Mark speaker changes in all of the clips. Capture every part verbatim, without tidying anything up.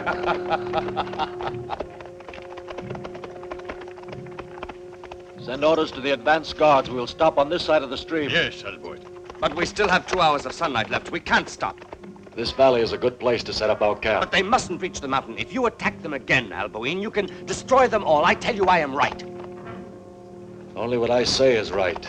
Speaker 1: Send orders to the advance guards. We'll stop on this side of the stream.
Speaker 2: Yes, Alboin.
Speaker 3: But we still have two hours of sunlight left. We can't stop.
Speaker 1: This valley is a good place to set up our camp.
Speaker 3: But they mustn't reach the mountain. If you attack them again, Alboin, you can destroy them all. I tell you I am right.
Speaker 1: Only what I say is right.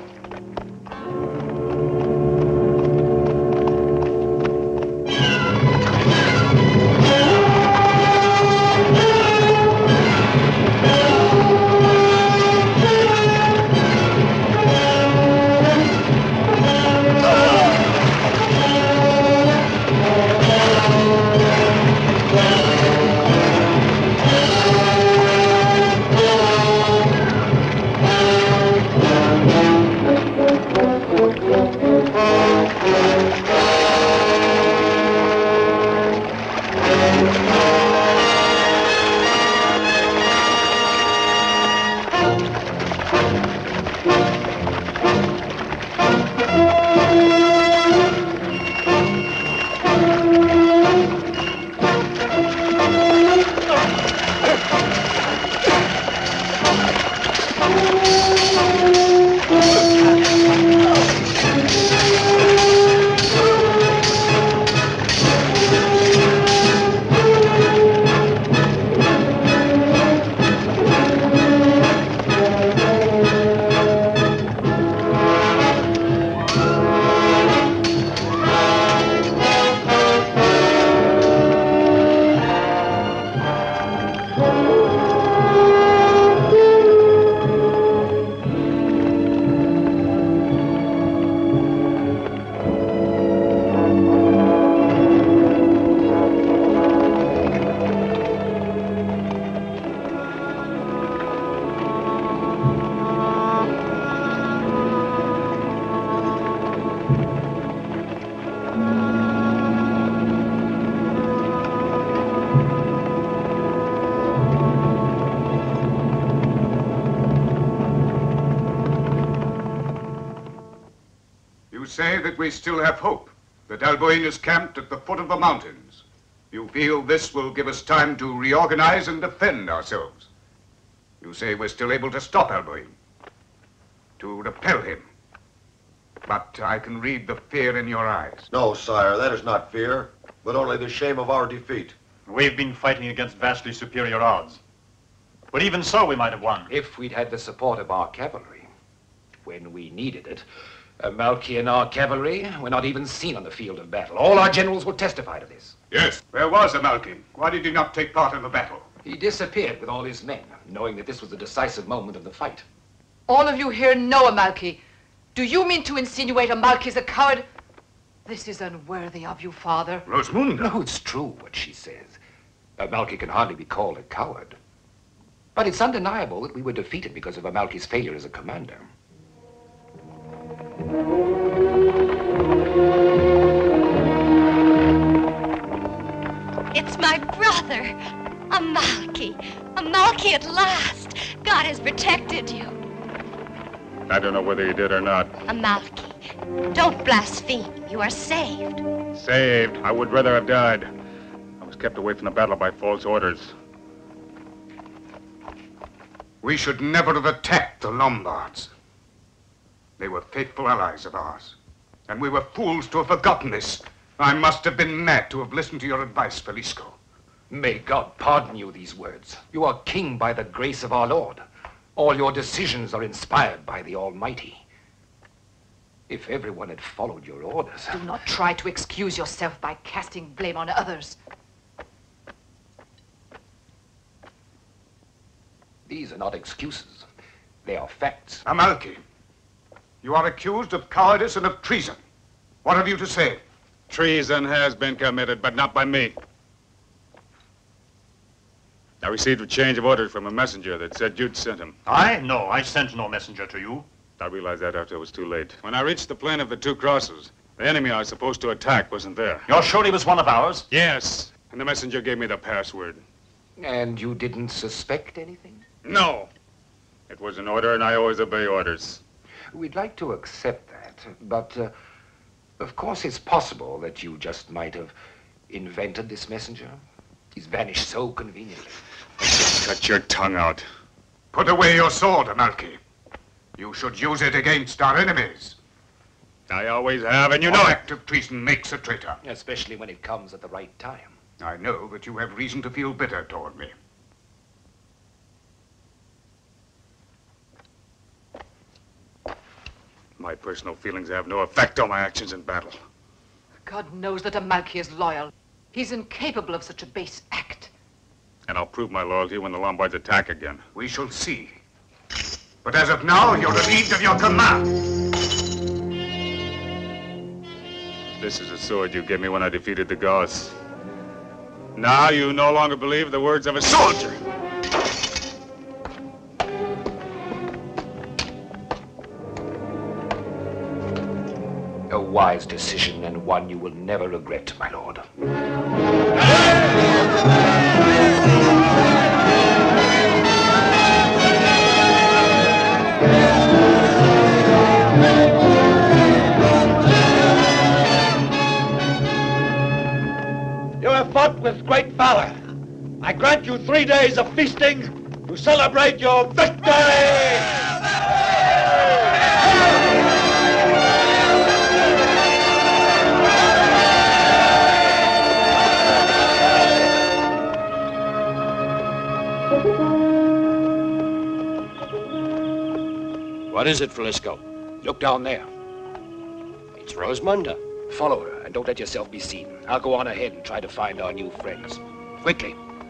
Speaker 4: Say that we still have hope, that Alboin is camped at the foot of the mountains. You feel this will give us time to reorganize and defend ourselves. You say we're still able to stop Alboin, to repel him. But I can read the fear in your eyes.
Speaker 5: No, sire, that is not fear, but only the shame of our defeat.
Speaker 2: We've been fighting against vastly superior odds. But even so, we might have won.
Speaker 6: If we'd had the support of our cavalry when we needed it. Uh, Malky and our cavalry were not even seen on the field of battle. All our generals will testify to this.
Speaker 4: Yes. Where was Malky? Why did he not take part in the battle?
Speaker 6: He disappeared with all his men, knowing that this was the decisive moment of the fight.
Speaker 7: All of you here know Malky. Do you mean to insinuate Malky's a coward? This is unworthy of you, Father.
Speaker 4: Rosamund.
Speaker 6: No, it's true what she says. Uh, Malky can hardly be called a coward. But it's undeniable that we were defeated because of Malky's failure as a commander.
Speaker 8: It's my brother, Malky. Malky at last. God has protected you.
Speaker 9: I don't know whether you did or not.
Speaker 8: Malky, don't blaspheme. You are saved.
Speaker 9: Saved? I would rather have died. I was kept away from the battle by false orders.
Speaker 4: We should never have attacked the Lombards. They were faithful allies of ours. And we were fools to have forgotten this. I must have been mad to have listened to your advice, Felisko.
Speaker 6: May God pardon you these words. You are king by the grace of our Lord. All your decisions are inspired by the Almighty. If everyone had followed your orders...
Speaker 7: Do not try to excuse yourself by casting blame on others.
Speaker 6: These are not excuses. They are facts.
Speaker 4: Malky, you are accused of cowardice and of treason. What have you to say?
Speaker 9: Treason has been committed, but not by me. I received a change of orders from a messenger that said you'd sent him.
Speaker 2: I? No, I sent no messenger to you.
Speaker 9: I realized that after it was too late. When I reached the plain of the Two Crosses, the enemy I was supposed to attack wasn't there.
Speaker 2: You're sure he was one of ours?
Speaker 9: Yes, and the messenger gave me the password.
Speaker 6: And you didn't suspect anything?
Speaker 9: No. It was an order, and I always obey orders.
Speaker 6: We'd like to accept that, but uh, of course it's possible that you just might have invented this messenger. He's vanished so conveniently.
Speaker 9: Cut your tongue out.
Speaker 4: Put away your sword, Amalki. You should use it against our enemies.
Speaker 9: I always have, and you know
Speaker 4: An
Speaker 9: it.
Speaker 4: act of treason makes a traitor.
Speaker 6: Especially when it comes at the right time.
Speaker 4: I know that you have reason to feel bitter toward me.
Speaker 9: My personal feelings have no effect on my actions in battle.
Speaker 7: God knows that Amalki is loyal. He's incapable of such a base act.
Speaker 9: And I'll prove my loyalty when the Lombards attack again.
Speaker 4: We shall see. But as of now, you're relieved of your command.
Speaker 9: This is the sword you gave me when I defeated the Goths. Now you no longer believe the words of a soldier.
Speaker 6: A wise decision and one you will never regret, my lord.
Speaker 1: You have fought with great valor. I grant you three days of feasting to celebrate your victory!
Speaker 3: What is it, Frisco?
Speaker 6: Look down there.
Speaker 3: It's Rosamunda.
Speaker 6: Follow her and don't let yourself be seen. I'll go on ahead and try to find our new friends. Quickly.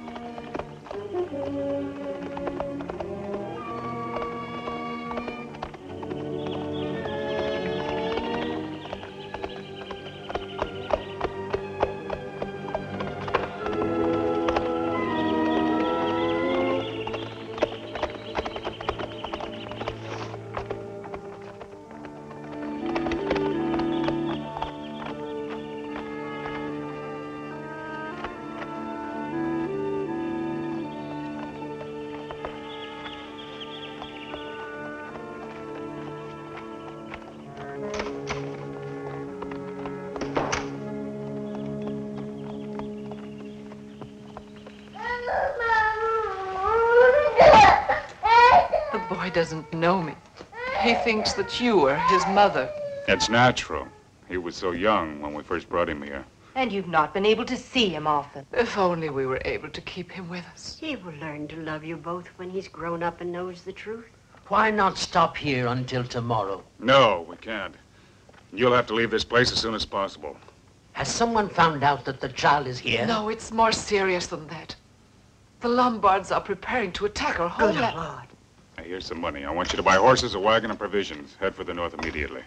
Speaker 7: The boy doesn't know me. He thinks that you are his mother.
Speaker 9: It's natural. He was so young when we first brought him here.
Speaker 10: And you've not been able to see him often.
Speaker 7: If only we were able to keep him with us.
Speaker 10: He will learn to love you both when he's grown up and knows the truth.
Speaker 11: Why not stop here until tomorrow?
Speaker 9: No, we can't. You'll have to leave this place as soon as possible.
Speaker 11: Has someone found out that the child is here?
Speaker 7: No, it's more serious than that. The Lombards are preparing to attack our
Speaker 10: Good
Speaker 7: homeland.
Speaker 10: Lord.
Speaker 9: Now, here's some money. I want you to buy horses, a wagon, and provisions. Head for the north immediately.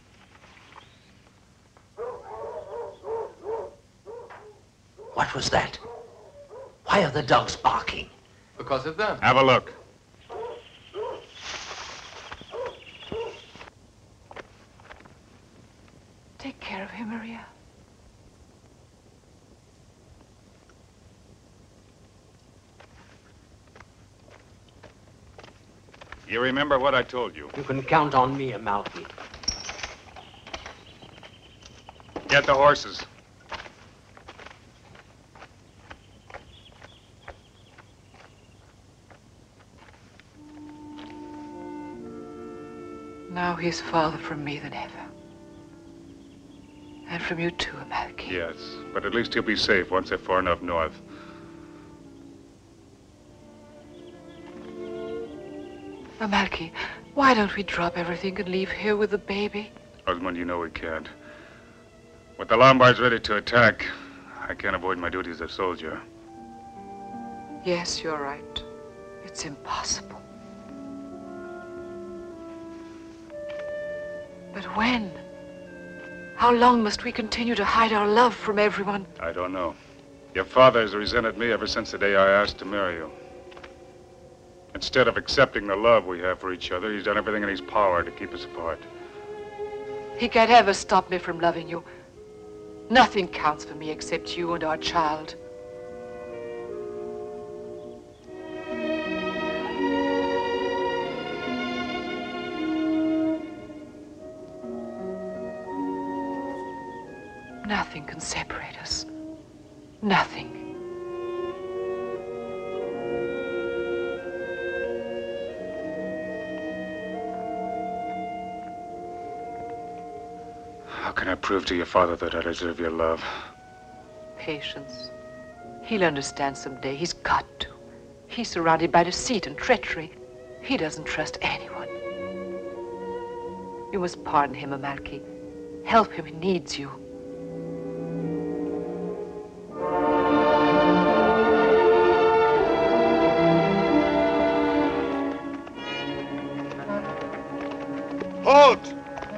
Speaker 11: What was that? Why are the dogs barking?
Speaker 6: Because of them.
Speaker 9: Have a look.
Speaker 7: Take care of him, Maria.
Speaker 9: You remember what I told you.
Speaker 11: You can count on me, Amalfi.
Speaker 9: Get the horses.
Speaker 7: Now he's farther from me than ever. And from you too, Amalki.
Speaker 9: Yes, but at least he'll be safe once they're far enough north.
Speaker 7: Amalki, why don't we drop everything and leave here with the baby?
Speaker 9: Osmond, you know we can't. With the Lombards ready to attack, I can't avoid my duty as a soldier.
Speaker 7: Yes, you're right. It's impossible. But when? How long must we continue to hide our love from everyone?
Speaker 9: I don't know. Your father has resented me ever since the day I asked to marry you. Instead of accepting the love we have for each other, he's done everything in his power to keep us apart.
Speaker 7: He can't ever stop me from loving you. Nothing counts for me except you and our child. Nothing can separate us. Nothing.
Speaker 9: can I prove to your father that I deserve your love?
Speaker 7: Patience. He'll understand someday. He's got to. He's surrounded by deceit and treachery. He doesn't trust anyone. You must pardon him, Amalki. Help him. He needs you.
Speaker 1: Halt!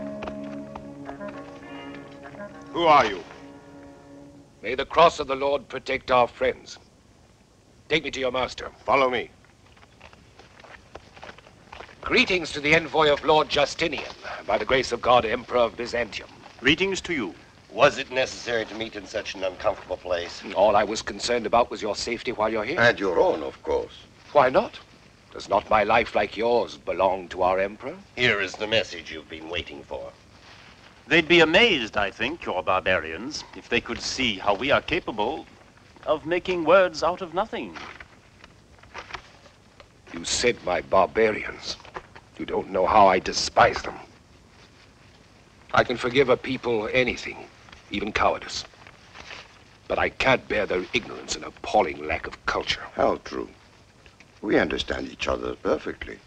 Speaker 1: Who are you?
Speaker 6: May the cross of the Lord protect our friends. Take me to your master.
Speaker 1: Follow me.
Speaker 6: Greetings to the envoy of Lord Justinian, by the grace of God, Emperor of Byzantium.
Speaker 3: Greetings to you. Was it necessary to meet in such an uncomfortable place?
Speaker 6: All I was concerned about was your safety while you're here.
Speaker 5: And your own, of course.
Speaker 6: Why not? Does not my life, like yours, belong to our emperor?
Speaker 3: Here is the message you've been waiting for.
Speaker 2: They'd be amazed, I think, your barbarians, if they could see how we are capable of making words out of nothing.
Speaker 6: You said my barbarians. You don't know how I despise them. I can forgive a people anything, even cowardice. But I can't bear their ignorance and appalling lack of culture.
Speaker 5: How true. We understand each other perfectly.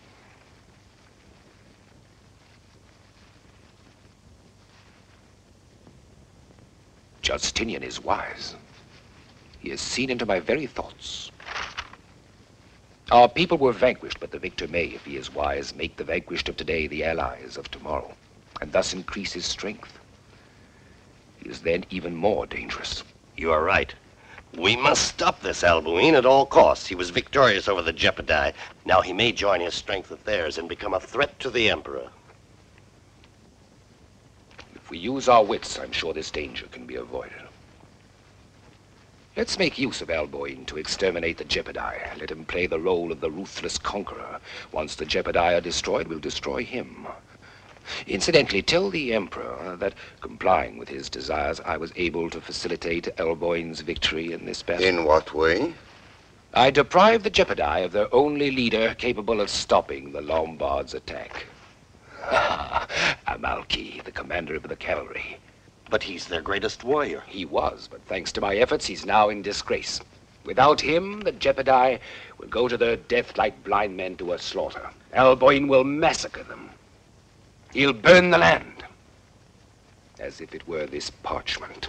Speaker 6: Justinian is wise. He has seen into my very thoughts. Our people were vanquished, but the victor may, if he is wise, make the vanquished of today the allies of tomorrow, and thus increase his strength. He is then even more dangerous.
Speaker 3: You are right. We must stop this Albuin at all costs. He was victorious over the Gepidi. Now he may join his strength with theirs and become a threat to the Emperor.
Speaker 6: If we use our wits, I'm sure this danger can be avoided. Let's make use of Albuin to exterminate the Gepidi. Let him play the role of the ruthless conqueror. Once the Gepidi are destroyed, we'll destroy him. Incidentally, tell the Emperor that, complying with his desires, I was able to facilitate Albuin's victory in this battle.
Speaker 5: In what way?
Speaker 6: I deprived the Gepidi of their only leader capable of stopping the Lombard's attack. Amalki, the commander of the cavalry.
Speaker 3: But he's their greatest warrior.
Speaker 6: He was, but thanks to my efforts, he's now in disgrace. Without him, the Gepidi will go to their death like blind men to a slaughter. Albuin will massacre them. He'll burn the land, as if it were this parchment.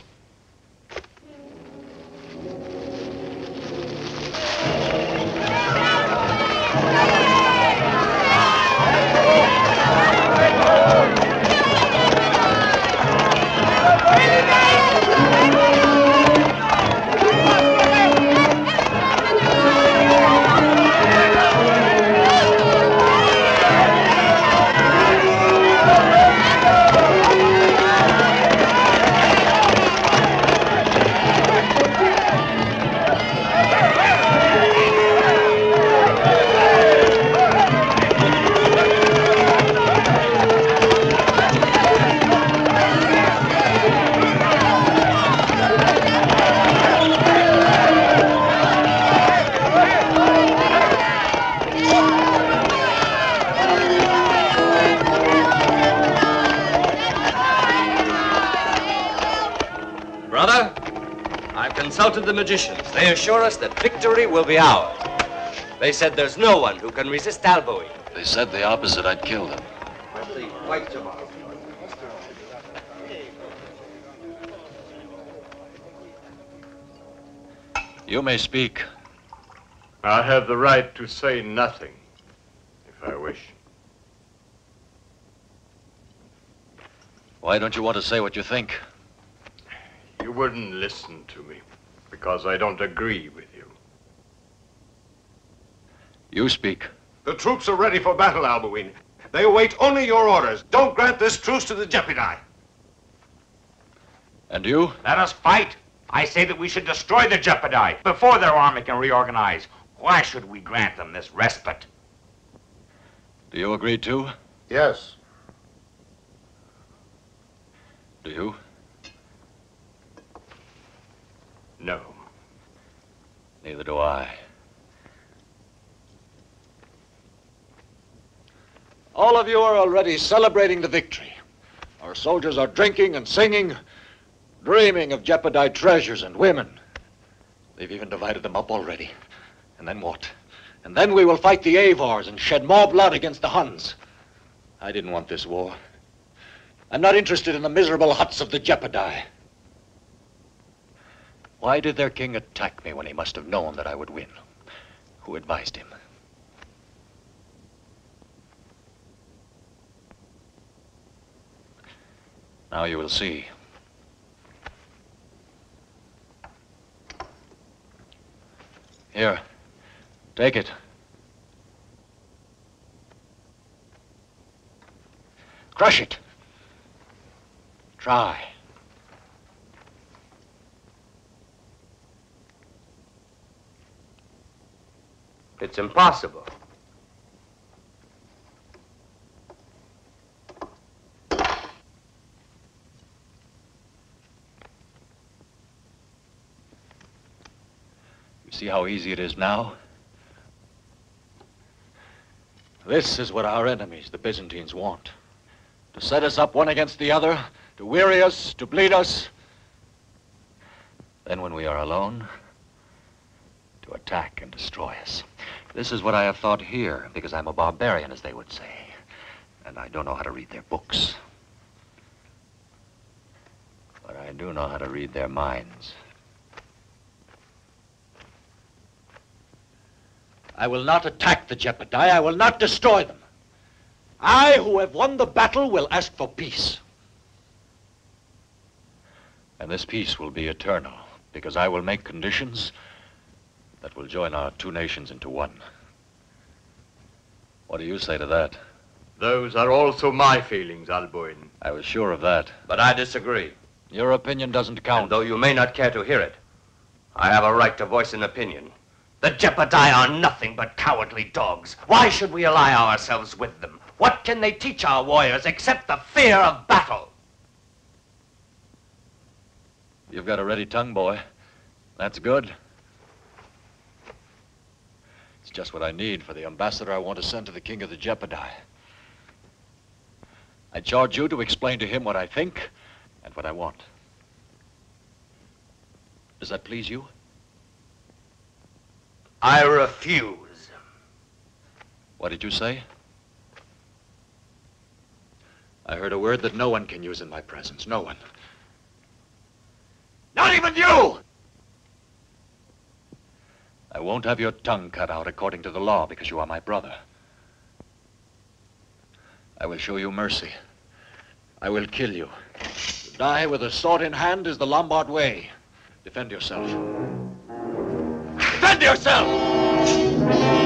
Speaker 3: Consulted the magicians. They assure us that victory will be ours. They said there's no one who can resist Albuin.
Speaker 12: They said the opposite. I'd kill them.
Speaker 3: Fight tomorrow.
Speaker 12: You may speak.
Speaker 1: I have the right to say nothing, if I wish.
Speaker 12: Why don't you want to say what you think?
Speaker 1: You wouldn't listen to me, because I don't agree with you.
Speaker 12: You speak.
Speaker 4: The troops are ready for battle, Albuin. They await only your orders. Don't grant this truce to the Gepidi.
Speaker 12: And you?
Speaker 13: Let us fight. I say that we should destroy the Gepidi before their army can reorganize. Why should we grant them this respite?
Speaker 12: Do you agree too?
Speaker 5: Yes.
Speaker 12: Do you?
Speaker 1: No.
Speaker 12: Neither do I.
Speaker 14: All of you are already celebrating the victory. Our soldiers are drinking and singing, dreaming of Jepidai treasures and women. They've even divided them up already. And then what? And then we will fight the Avars and shed more blood against the Huns. I didn't want this war. I'm not interested in the miserable huts of the Jepidai. Why did their king attack me when he must have known that I would win? Who advised him? Now you will see. Here, take it. Crush it. Try.
Speaker 15: It's impossible.
Speaker 14: You see how easy it is now? This is what our enemies, the Byzantines, want. To set us up one against the other, to weary us, to bleed us. Then when we are alone, to attack and destroy us. This is what I have thought here, because I'm a barbarian, as they would say. And I don't know how to read their books. But I do know how to read their minds. I will not attack the Jepidai. I will not destroy them. I, who have won the battle, will ask for peace. And this peace will be eternal, because I will make conditions that will join our two nations into one. What do you say to that?
Speaker 15: Those are also my feelings, Alboin.
Speaker 14: I was sure of that.
Speaker 15: But I disagree.
Speaker 14: Your opinion doesn't count.
Speaker 15: And though you may not care to hear it, I have a right to voice an opinion. The Jepidai are nothing but cowardly dogs. Why should we ally ourselves with them? What can they teach our warriors except the fear of battle?
Speaker 14: You've got a ready tongue, boy. That's good. It's just what I need for the ambassador I want to send to the king of the Jepidai. I charge you to explain to him what I think and what I want. Does that please you?
Speaker 15: I refuse.
Speaker 14: What did you say? I heard a word that no one can use in my presence. No one. Not even you! I won't have your tongue cut out according to the law because you are my brother. I will show you mercy. I will kill you. To die with a sword in hand is the Lombard way. Defend yourself. Defend yourself!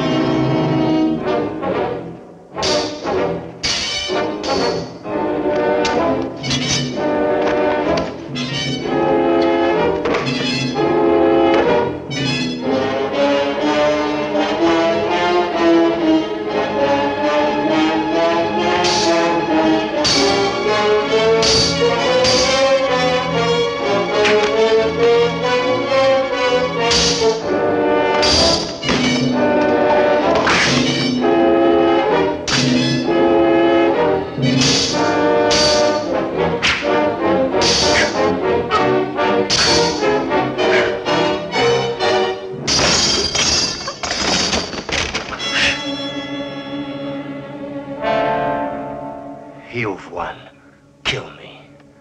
Speaker 15: You've won. Kill me.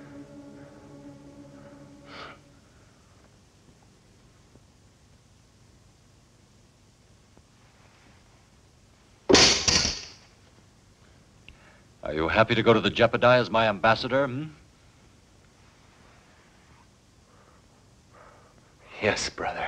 Speaker 14: Are you happy to go to the Jepidai as my ambassador, hmm?
Speaker 15: Yes, brother.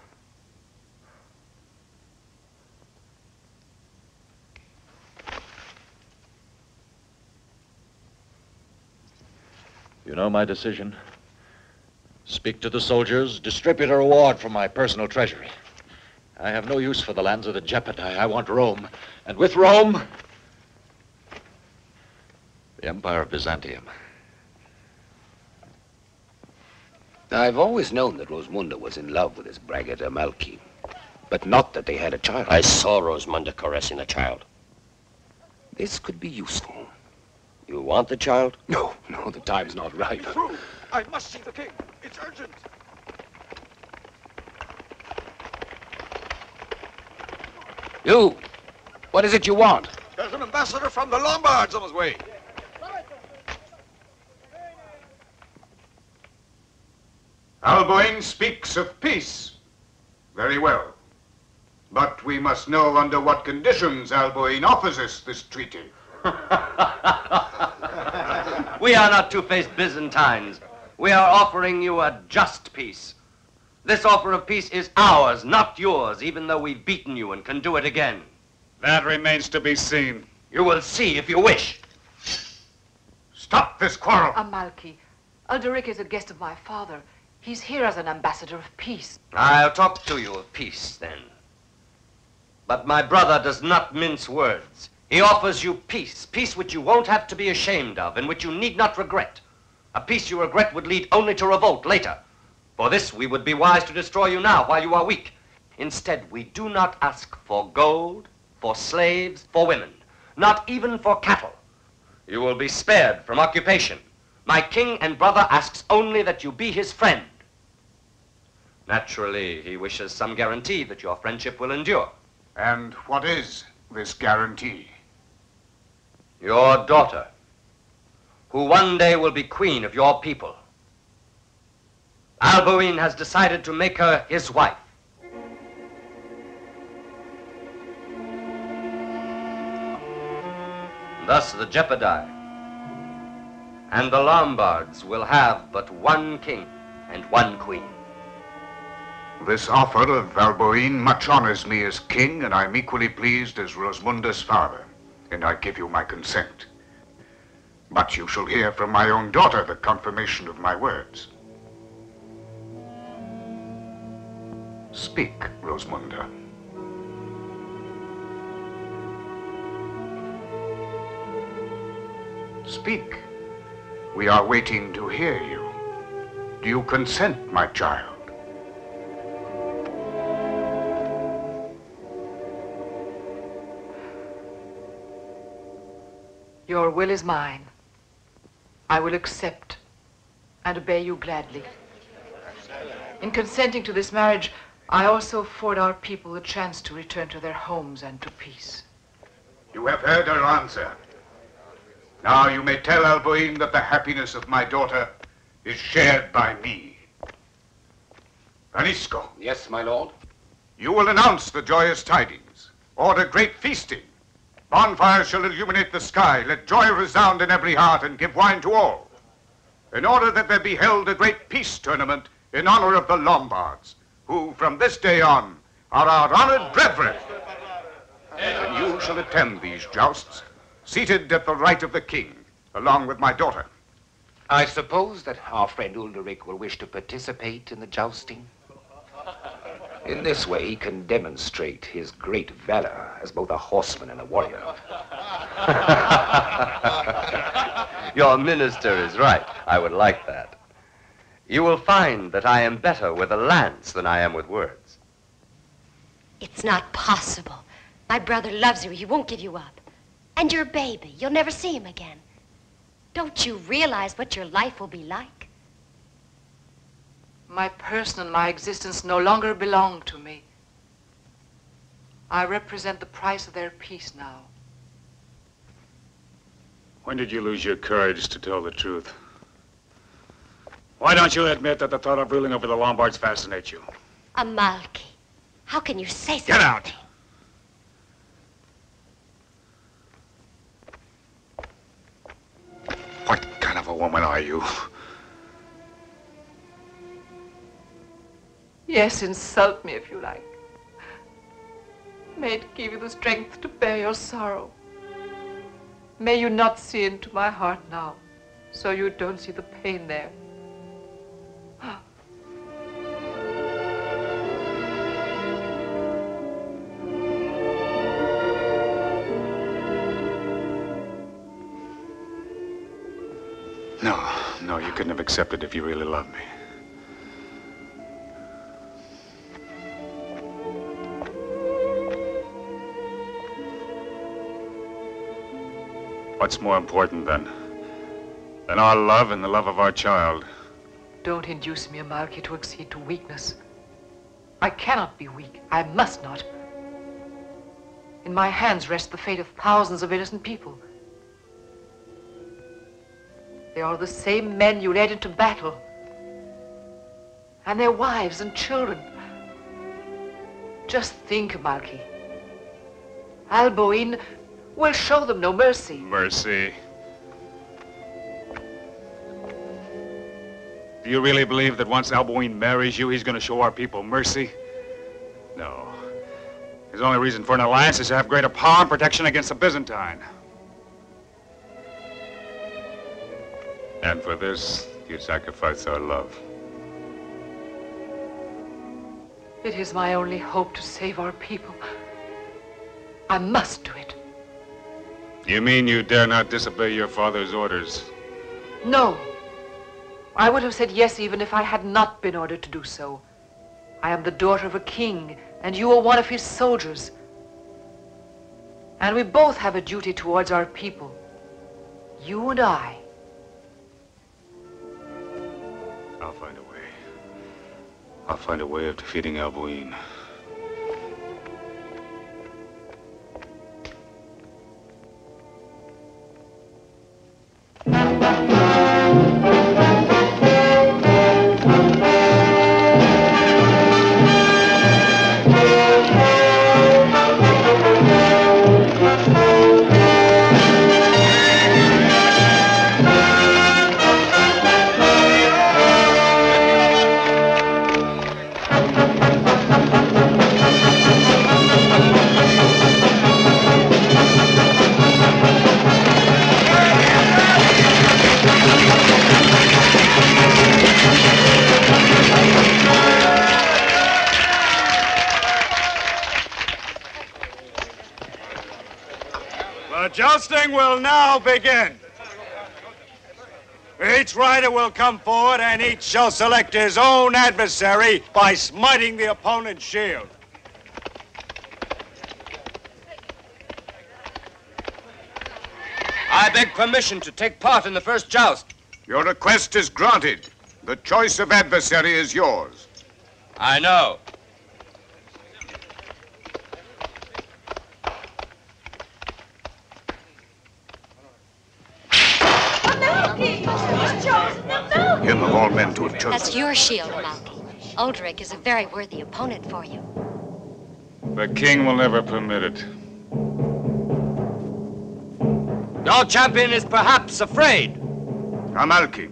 Speaker 14: You know my decision. Speak to the soldiers, distribute a reward from my personal treasury. I have no use for the lands of the Jepidai. I want Rome. And with Rome, the Empire of Byzantium.
Speaker 16: I've always known that Rosmunda was in love with this braggart Amalki, but not that they had a child.
Speaker 3: I saw Rosmunda caressing a child.
Speaker 16: This could be useful. You want
Speaker 3: want the child?
Speaker 16: No, no, the time's not right.
Speaker 4: Through! I must see the king. It's urgent.
Speaker 16: You! What is it you want?
Speaker 4: There's an ambassador from the Lombards on his way. Alboin speaks of peace. Very well. But we must know under what conditions Alboin offers us this treaty.
Speaker 15: We are not two-faced Byzantines. We are offering you a just peace. This offer of peace is ours, not yours, even though we've beaten you and can do it again.
Speaker 9: That remains to be seen.
Speaker 15: You will see if you wish.
Speaker 4: Stop this quarrel.
Speaker 7: Amalki, Alderic is a guest of my father. He's here as an ambassador of peace.
Speaker 15: I'll talk to you of peace, then. But my brother does not mince words. He offers you peace, peace which you won't have to be ashamed of and which you need not regret. A peace you regret would lead only to revolt later. For this, we would be wise to destroy you now while you are weak. Instead, we do not ask for gold, for slaves, for women, not even for cattle. You will be spared from occupation. My king and brother asks only that you be his friend. Naturally, he wishes some guarantee that your friendship will endure.
Speaker 4: And what is this guarantee?
Speaker 15: Your daughter, who one day will be queen of your people. Alboin has decided to make her his wife. Thus the Jepidi and the Lombards will have but one king and one queen.
Speaker 4: This offer of Alboin much honors me as king, and I'm equally pleased as Rosmunda's father, and I give you my consent. But you shall hear from my own daughter the confirmation of my words. Speak, Rosmunda. Speak. We are waiting to hear you. Do you consent, my child?
Speaker 7: Your will is mine. I will accept and obey you gladly. In consenting to this marriage, I also afford our people a chance to return to their homes and to peace.
Speaker 4: You have heard her answer. Now you may tell Alboin that the happiness of my daughter is shared by me. Anisco.
Speaker 16: Yes, my lord?
Speaker 4: You will announce the joyous tidings. Order great feasting. Bonfires shall illuminate the sky. Let joy resound in every heart and give wine to all. In order that there be held a great peace tournament in honor of the Lombards, who from this day on are our honored brethren. And you shall attend these jousts, seated at the right of the king, along with my daughter.
Speaker 6: I suppose that our friend Ulderic will wish to participate in the jousting. In this way, he can demonstrate his great valor as both a horseman and a warrior.
Speaker 15: Your minister is right. I would like that. You will find that I am better with a lance than I am with words.
Speaker 8: It's not possible. My brother loves you. He won't give you up. And your baby, you'll never see him again. Don't you realize what your life will be like?
Speaker 7: My person and my existence no longer belong to me. I represent the price of their peace now.
Speaker 9: When did you lose your courage to tell the truth? Why don't you admit that the thought of ruling over the Lombards fascinates you?
Speaker 8: Amalki, how can you say such
Speaker 9: Get
Speaker 8: a
Speaker 9: out!
Speaker 8: thing?
Speaker 4: What kind of a woman are you?
Speaker 7: Yes, insult me if you like. May it give you the strength to bear your sorrow. May you not see into my heart now, so you don't see the pain there.
Speaker 4: No, no, you couldn't have accepted if you really loved me.
Speaker 9: What's more important then? Than our love and the love of our child.
Speaker 7: Don't induce me, Amalki, to accede to weakness. I cannot be weak. I must not. In my hands rests the fate of thousands of innocent people. They are the same men you led into battle. And their wives and children. Just think, Amalki. Alboin will show them no mercy.
Speaker 9: Mercy. Do you really believe that once Alboin marries you, he's going to show our people mercy? No. His only reason for an alliance is to have greater power and protection against the Byzantine. And for this, you sacrifice our love.
Speaker 7: It is my only hope to save our people. I must do it.
Speaker 9: You mean you dare not disobey your father's orders?
Speaker 7: No. I would have said yes even if I had not been ordered to do so. I am the daughter of a king, and you are one of his soldiers. And we both have a duty towards our people. You and I.
Speaker 9: I'll find a way. I'll find a way of defeating Alboin.
Speaker 1: The jousting will now begin. Each rider will come forward and each shall select his own adversary by smiting the opponent's shield.
Speaker 15: I beg permission to take part in the first joust.
Speaker 4: Your request is granted. The choice of adversary is yours.
Speaker 15: I know.
Speaker 4: Him of all men to have chosen.
Speaker 8: That's your shield, Malky. Uldric is a very worthy opponent for you.
Speaker 9: The king will never permit it.
Speaker 15: Your champion is perhaps afraid.
Speaker 4: Amalki.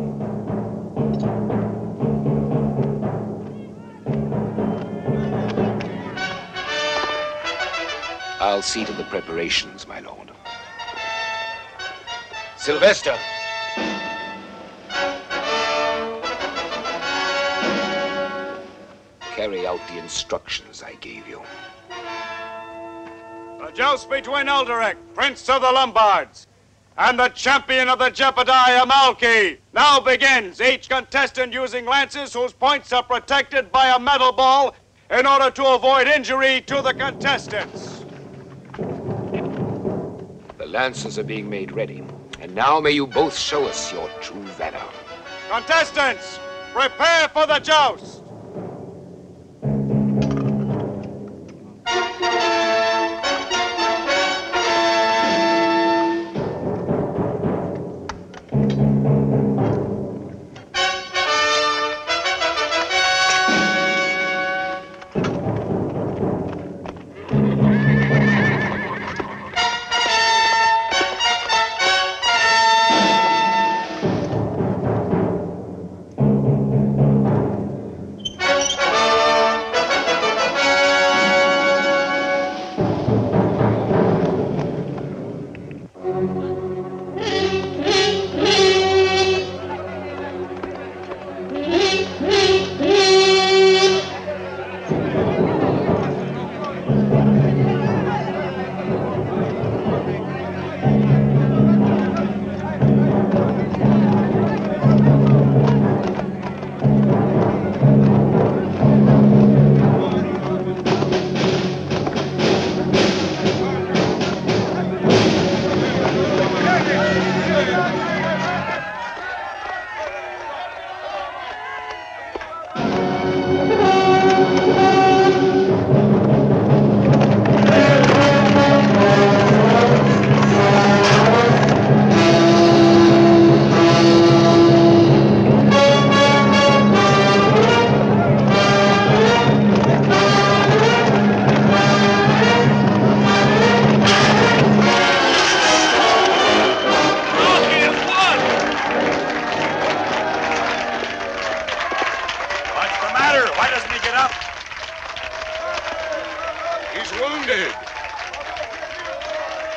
Speaker 16: I'll see to the preparations, my lord.
Speaker 15: Sylvester.
Speaker 16: Carry out the instructions I gave you.
Speaker 1: The joust between Uldric, Prince of the Lombards, and the champion of the Jepidai, Amalki, now begins, each contestant using lances whose points are protected by a metal ball in order to avoid injury to the contestants.
Speaker 16: The lances are being made ready, and now may you both show us your true valor.
Speaker 1: Contestants, prepare for the joust.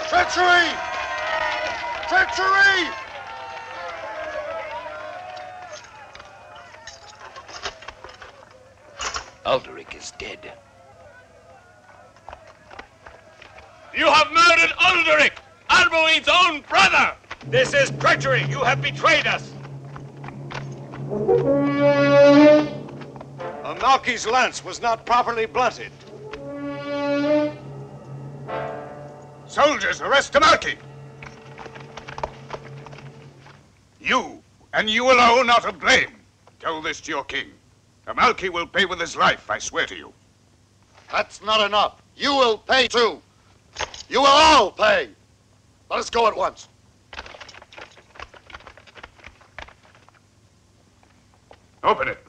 Speaker 4: Treachery! Treachery!
Speaker 16: Alderic is dead.
Speaker 1: You have murdered Alderic, Alboin's own brother! This is treachery! You have betrayed us! Amalki's lance was not properly blunted.
Speaker 4: Soldiers, arrest Amalki! You, and you alone, are to blame. Tell this to your king. Amalki will pay with his life, I swear to you.
Speaker 5: That's not enough. You will pay too. You will all pay. Let us go at once.
Speaker 4: Open it.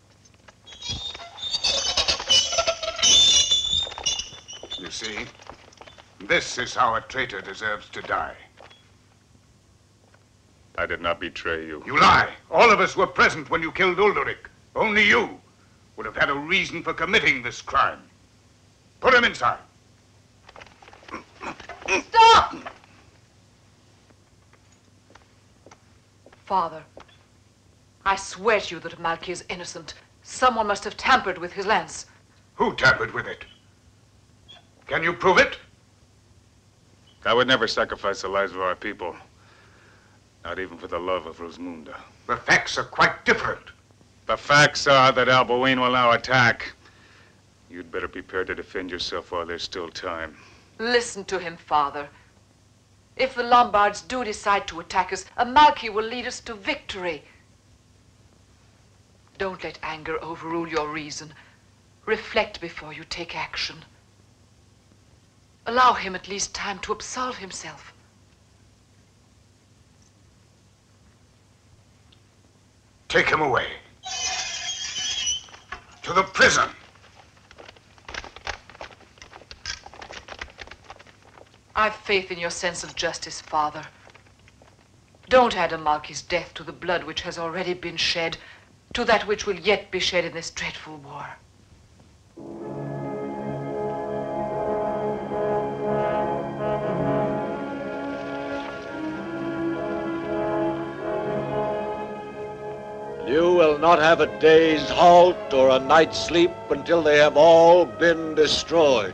Speaker 4: You see, this is how a traitor deserves to die.
Speaker 9: I did not betray you.
Speaker 4: You lie. All of us were present when you killed Ulderic. Only you would have had a reason for committing this crime. Put him inside.
Speaker 7: Stop! Father, I swear to you that Amalki is innocent. Someone must have tampered with his lance.
Speaker 4: Who tampered with it? Can you prove it?
Speaker 9: I would never sacrifice the lives of our people. Not even for the love of Rosmunda.
Speaker 4: The facts are quite different.
Speaker 9: The facts are that Alboin will now attack. You'd better prepare to defend yourself while there's still time.
Speaker 7: Listen to him, Father. If the Lombards do decide to attack us, Amalki will lead us to victory. Don't let anger overrule your reason. Reflect before you take action. Allow him at least time to absolve himself.
Speaker 4: Take him away. To the prison.
Speaker 7: I've faith in your sense of justice, Father. Don't add Amalki's death to the blood which has already been shed, to that which will yet be shed in this dreadful war.
Speaker 14: You will not have a day's halt or a night's sleep until they have all been destroyed.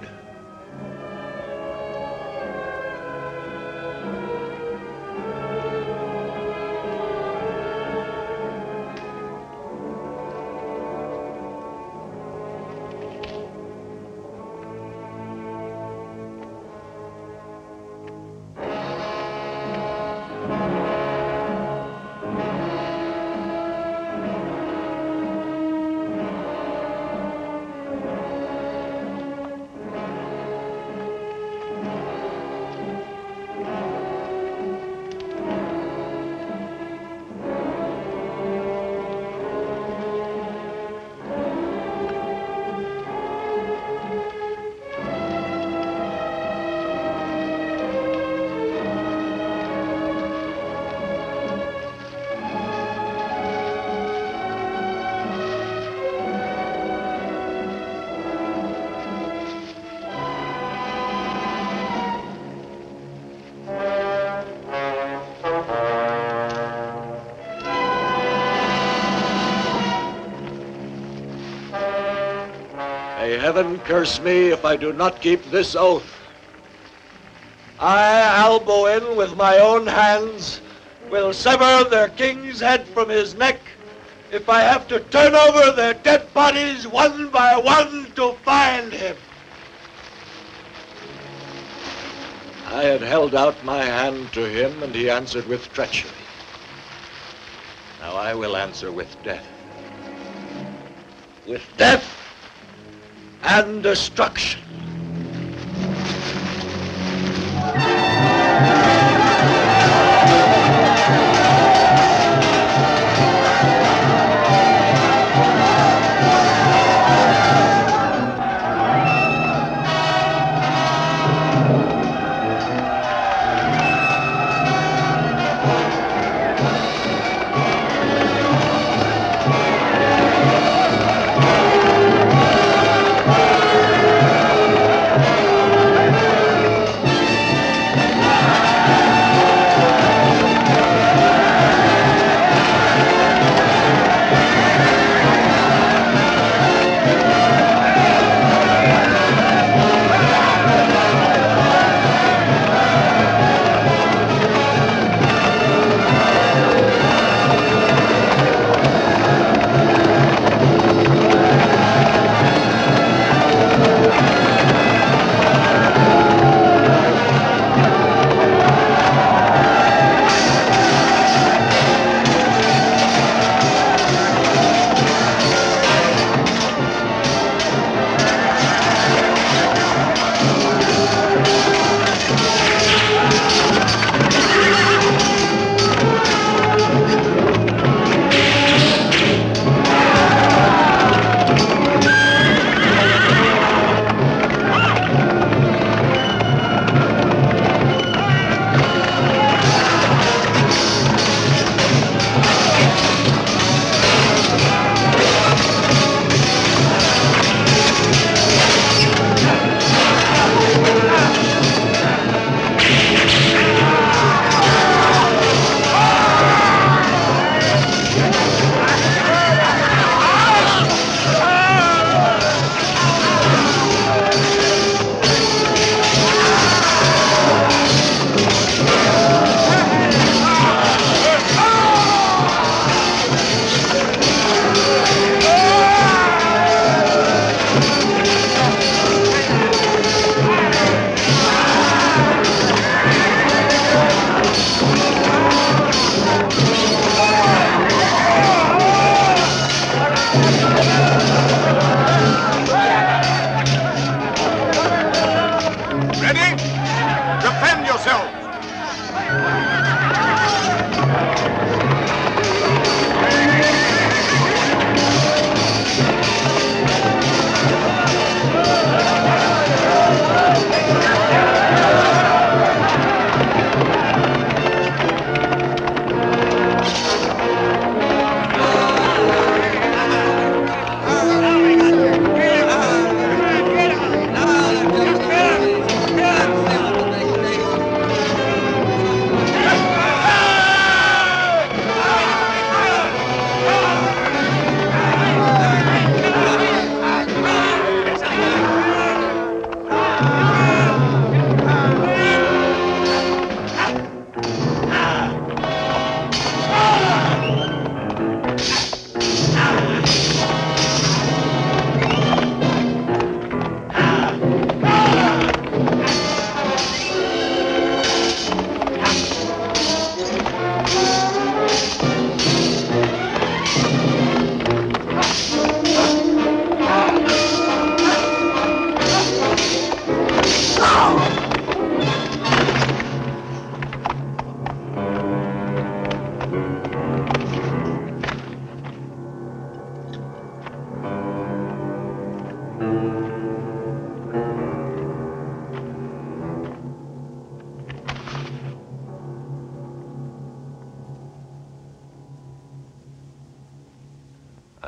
Speaker 14: May heaven curse me if I do not keep this oath. I, Alboin, with my own hands, will sever their king's head from his neck if I have to turn over their dead bodies one by one to find him. I had held out my hand to him, and he answered with treachery. Now I will answer with death. With death and destruction.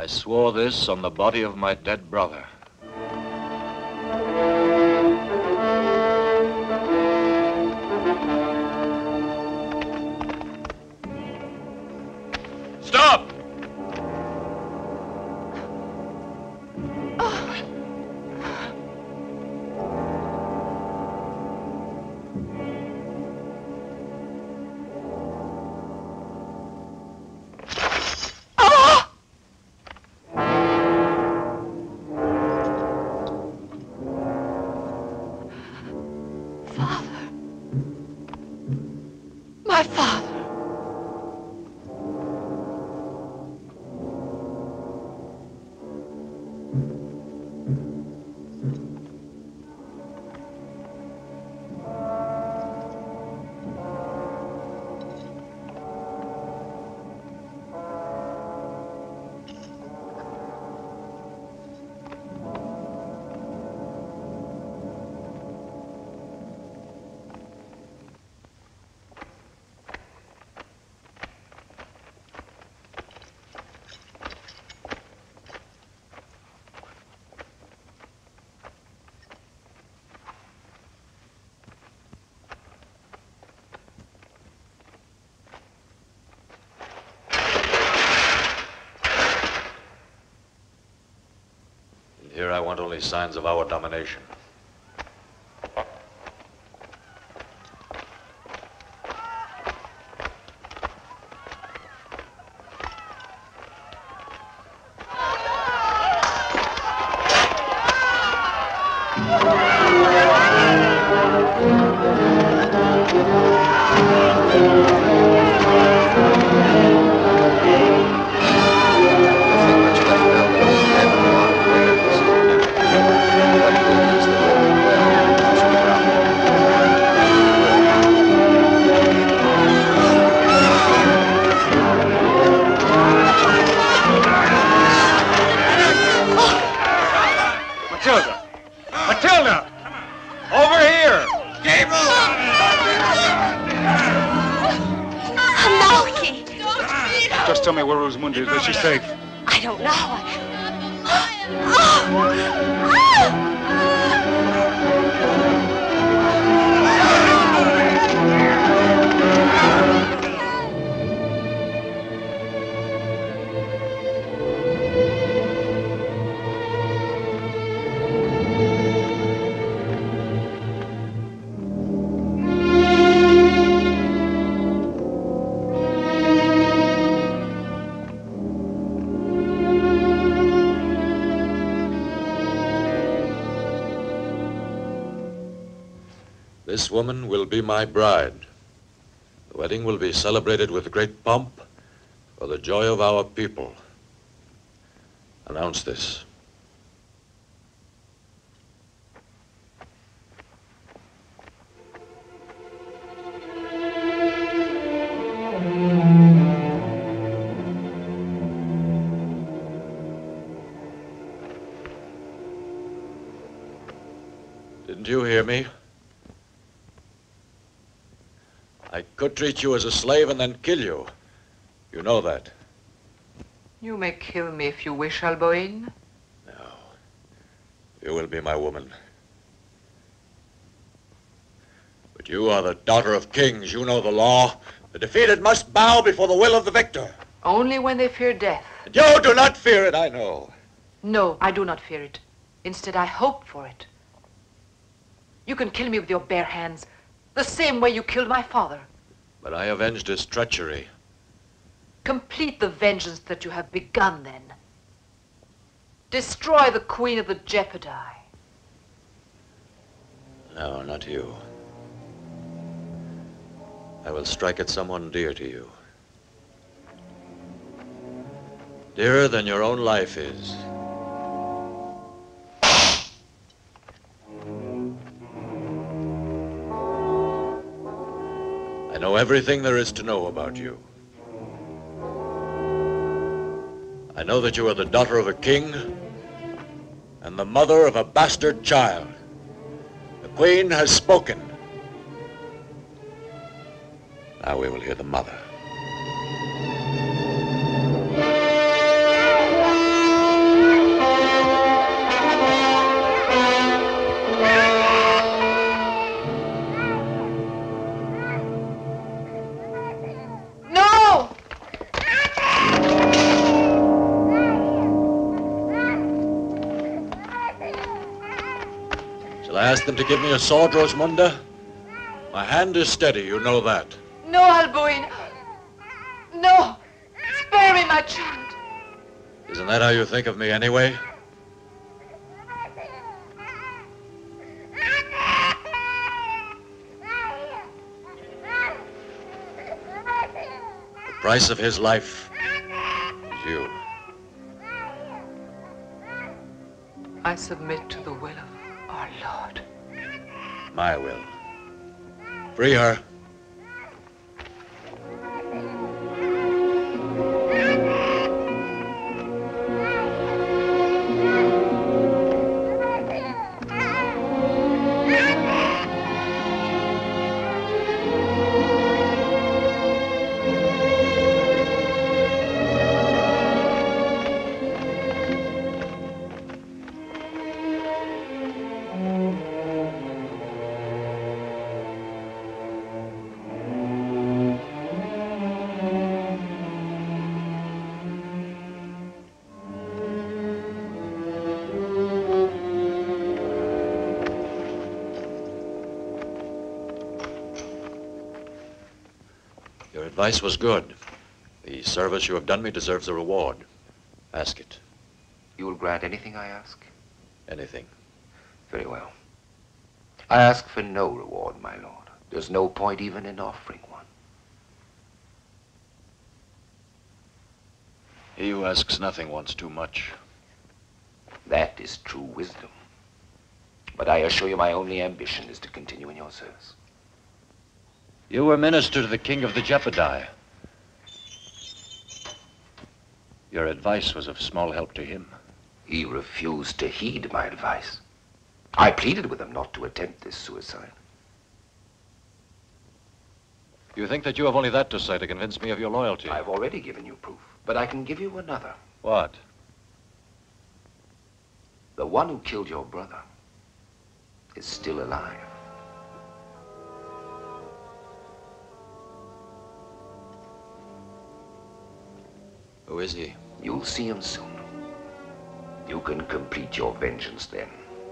Speaker 14: I swore this on the body of my dead brother.
Speaker 1: Stop!
Speaker 7: My father.
Speaker 14: Here I want only signs of our domination.
Speaker 9: Just tell me where Rosamunda is. Is she safe?
Speaker 8: I don't know.
Speaker 14: This woman will be my bride. The wedding will be celebrated with great pomp for the joy of our people. Announce this. Didn't you hear me? I could treat you as a slave and then kill you. You know that.
Speaker 7: You may kill me if you wish, Alboin.
Speaker 14: No. You will be my woman. But you are the daughter of kings. You know the law. The defeated must bow before the will of the victor.
Speaker 7: Only when they fear death.
Speaker 14: And you do not fear it, I know.
Speaker 7: No, I do not fear it. Instead, I hope for it. You can kill me with your bare hands, the same way you killed my father.
Speaker 14: But I avenged his treachery.
Speaker 7: Complete the vengeance that you have begun, then. Destroy the Queen of the Jepadi.
Speaker 14: No, not you. I will strike at someone dear to you. Dearer than your own life is. I know everything there is to know about you. I know that you are the daughter of a king and the mother of a bastard child. The queen has spoken. Now we will hear the mother. ask them to give me a sword, Rosamunda? My hand is steady, you know that.
Speaker 7: No, Alboin. No. Spare me, my child.
Speaker 14: Isn't that how you think of me anyway? The price of his life is you.
Speaker 7: I submit to the will of our Lord.
Speaker 14: My will. Free her. Your advice was good. The service you have done me deserves a reward. Ask it.
Speaker 6: You will grant anything I ask?
Speaker 14: Anything.
Speaker 6: Very well. I ask for no reward, my lord. There's no point even in offering one.
Speaker 14: He who asks nothing wants too much.
Speaker 6: That is true wisdom. But I assure you my only ambition is to continue in your service.
Speaker 14: You were minister to the king of the Jepadi. Your advice was of small help to him.
Speaker 6: He refused to heed my advice. I pleaded with him not to attempt this suicide.
Speaker 14: You think that you have only that to say to convince me of your loyalty?
Speaker 6: I've already given you proof, but I can give you another.
Speaker 14: What?
Speaker 6: The one who killed your brother is still alive.
Speaker 14: Who is he?
Speaker 6: You'll see him soon. You can complete your vengeance then.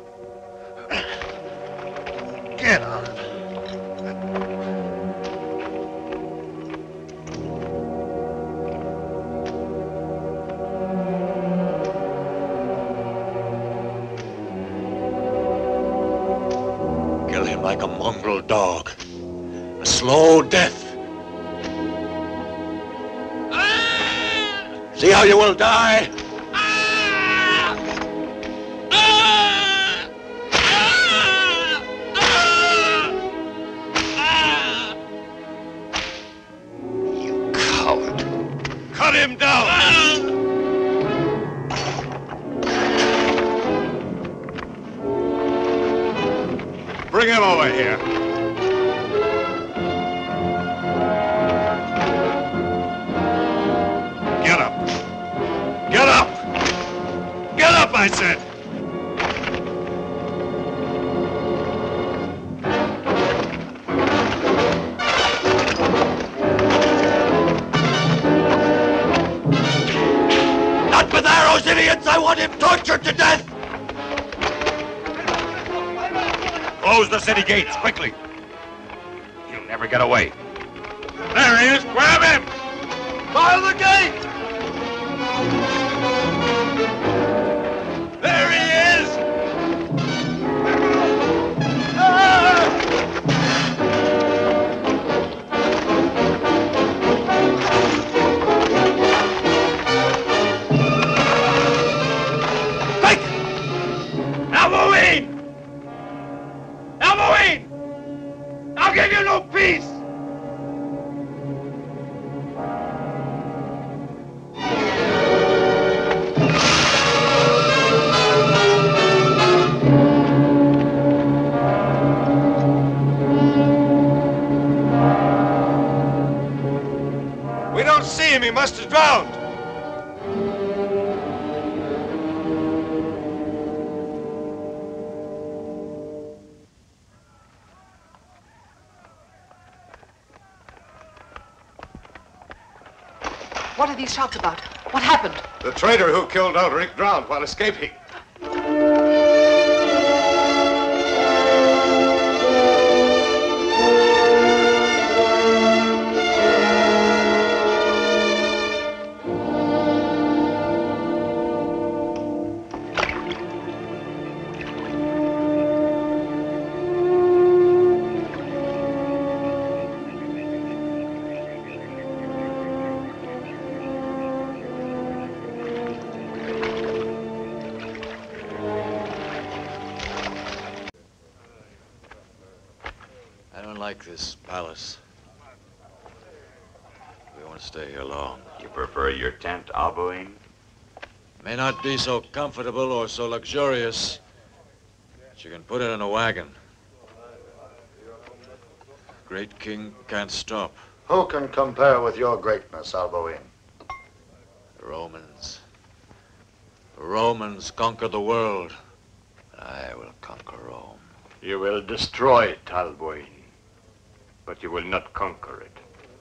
Speaker 5: Get on.
Speaker 14: Kill him like a mongrel dog. A slow death. See how you will die?
Speaker 5: You coward. Cut him down!
Speaker 1: Bring him over here. Get up. Get up! Get up, I said!
Speaker 5: Not with arrows, idiots! I want him tortured to death!
Speaker 1: Close the city gates, quickly. He'll never get away. There he is! Grab him!
Speaker 5: Fire the gate! There he is!
Speaker 1: Quick! Halloween! Halloween! I'll give you no peace! We don't see him. He must have drowned.
Speaker 7: What are these shouts about? What happened?
Speaker 1: The traitor who killed Eldrick drowned while escaping.
Speaker 14: I don't like this palace. We won't stay here long.
Speaker 13: You prefer your tent, Alboin?
Speaker 14: May not be so comfortable or so luxurious, but you can put it in a wagon. Great king can't stop.
Speaker 5: Who can compare with your greatness, Alboin?
Speaker 14: The Romans. The Romans conquer the world. I will conquer Rome.
Speaker 17: You will destroy it, Alboin, but you will not conquer it.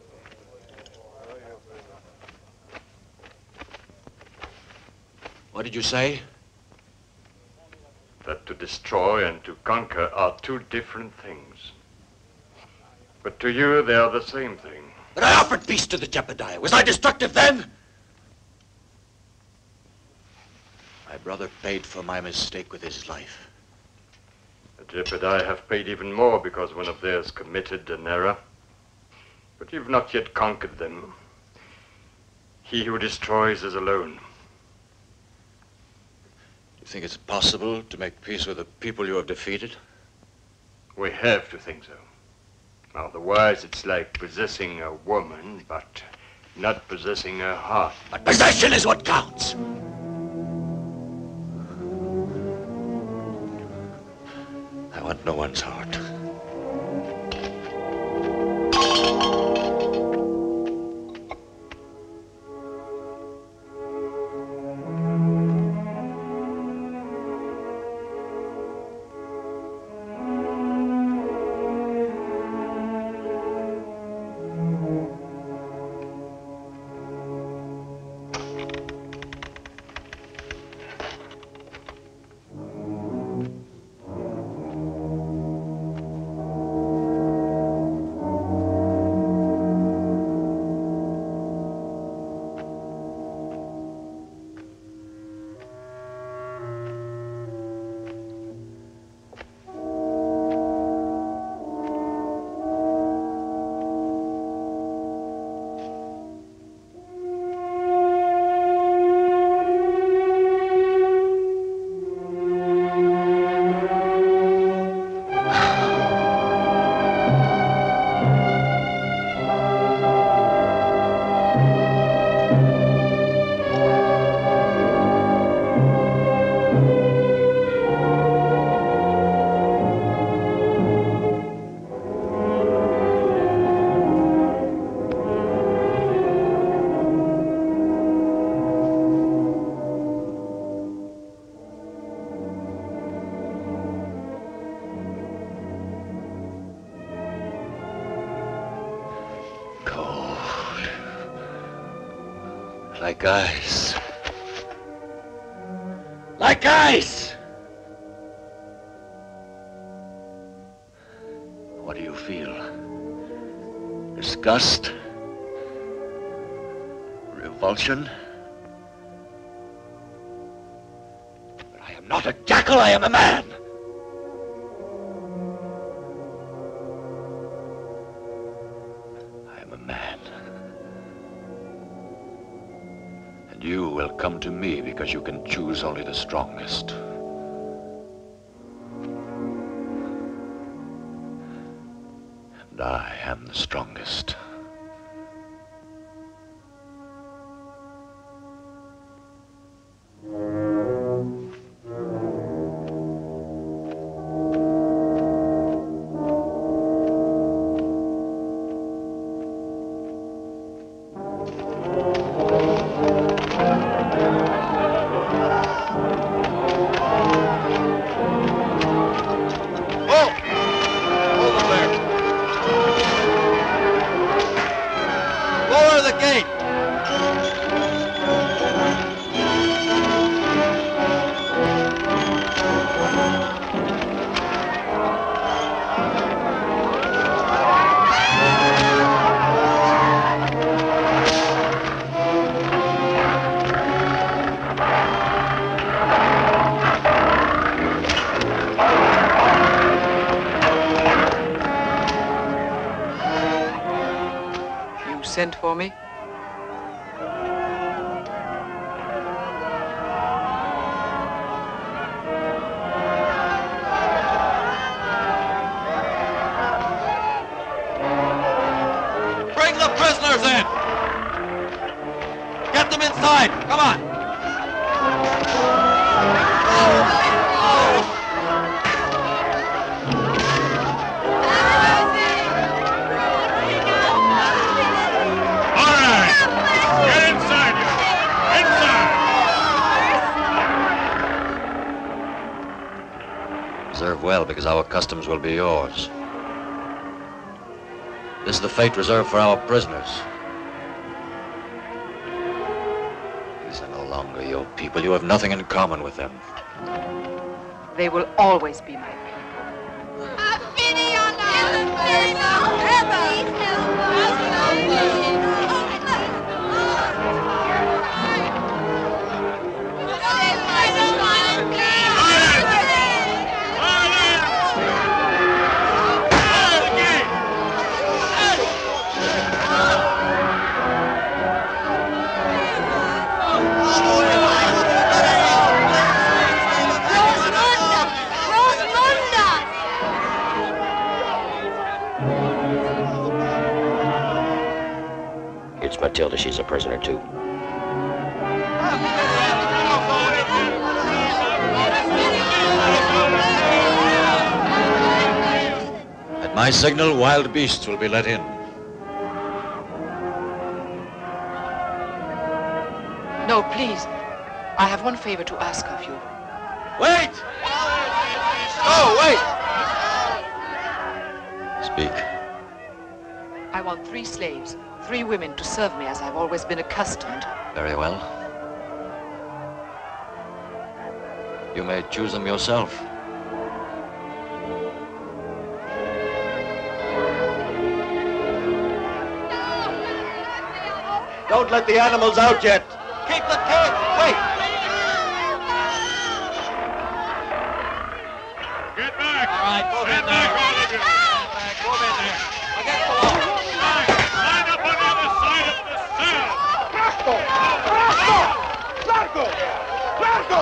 Speaker 14: What did you say?
Speaker 17: That to destroy and to conquer are two different things. But to you, they are the same thing.
Speaker 14: But I offered peace to the Jepadiah. Was I destructive then? My brother paid for my mistake with his life.
Speaker 17: The Jepadiah have paid even more because one of theirs committed an error. But you've not yet conquered them. He who destroys is alone.
Speaker 14: You think it's possible to make peace with the people you have defeated?
Speaker 17: We have to think so. Otherwise, it's like possessing a woman, but not possessing her heart.
Speaker 14: But possession is what counts. I want no one's heart. Like ice. Like ice! What do you feel? Disgust? Revulsion? But I am not a jackal, I am a man! I am a man. You will come to me because you can choose only the strongest. And I am the strongest.
Speaker 7: Sent for me?
Speaker 14: Bring the prisoners in! Get them inside! Come on!
Speaker 9: All right! Get inside, you! Inside!
Speaker 14: Observe well, because our customs will be yours. This is the fate reserved for our prisoners. These are no longer your people. You have nothing in common with them.
Speaker 7: They will always be my people.
Speaker 16: Matilda, she's a prisoner too.
Speaker 14: At my signal, wild beasts will be let in.
Speaker 7: No, please. I have one favor to ask of you.
Speaker 14: Wait! Oh, wait! Speak.
Speaker 7: I want three slaves, three women to serve me as I've always been accustomed.
Speaker 14: Very well. You may choose them yourself. Don't let the animals out yet. Keep the cage. Wait.
Speaker 9: Get back.
Speaker 14: All right, move in there.
Speaker 9: Back, all of you.
Speaker 14: Back, move in there. Against the wall.
Speaker 9: Line up on the other side of the cell.
Speaker 18: Largo! Largo! Largo!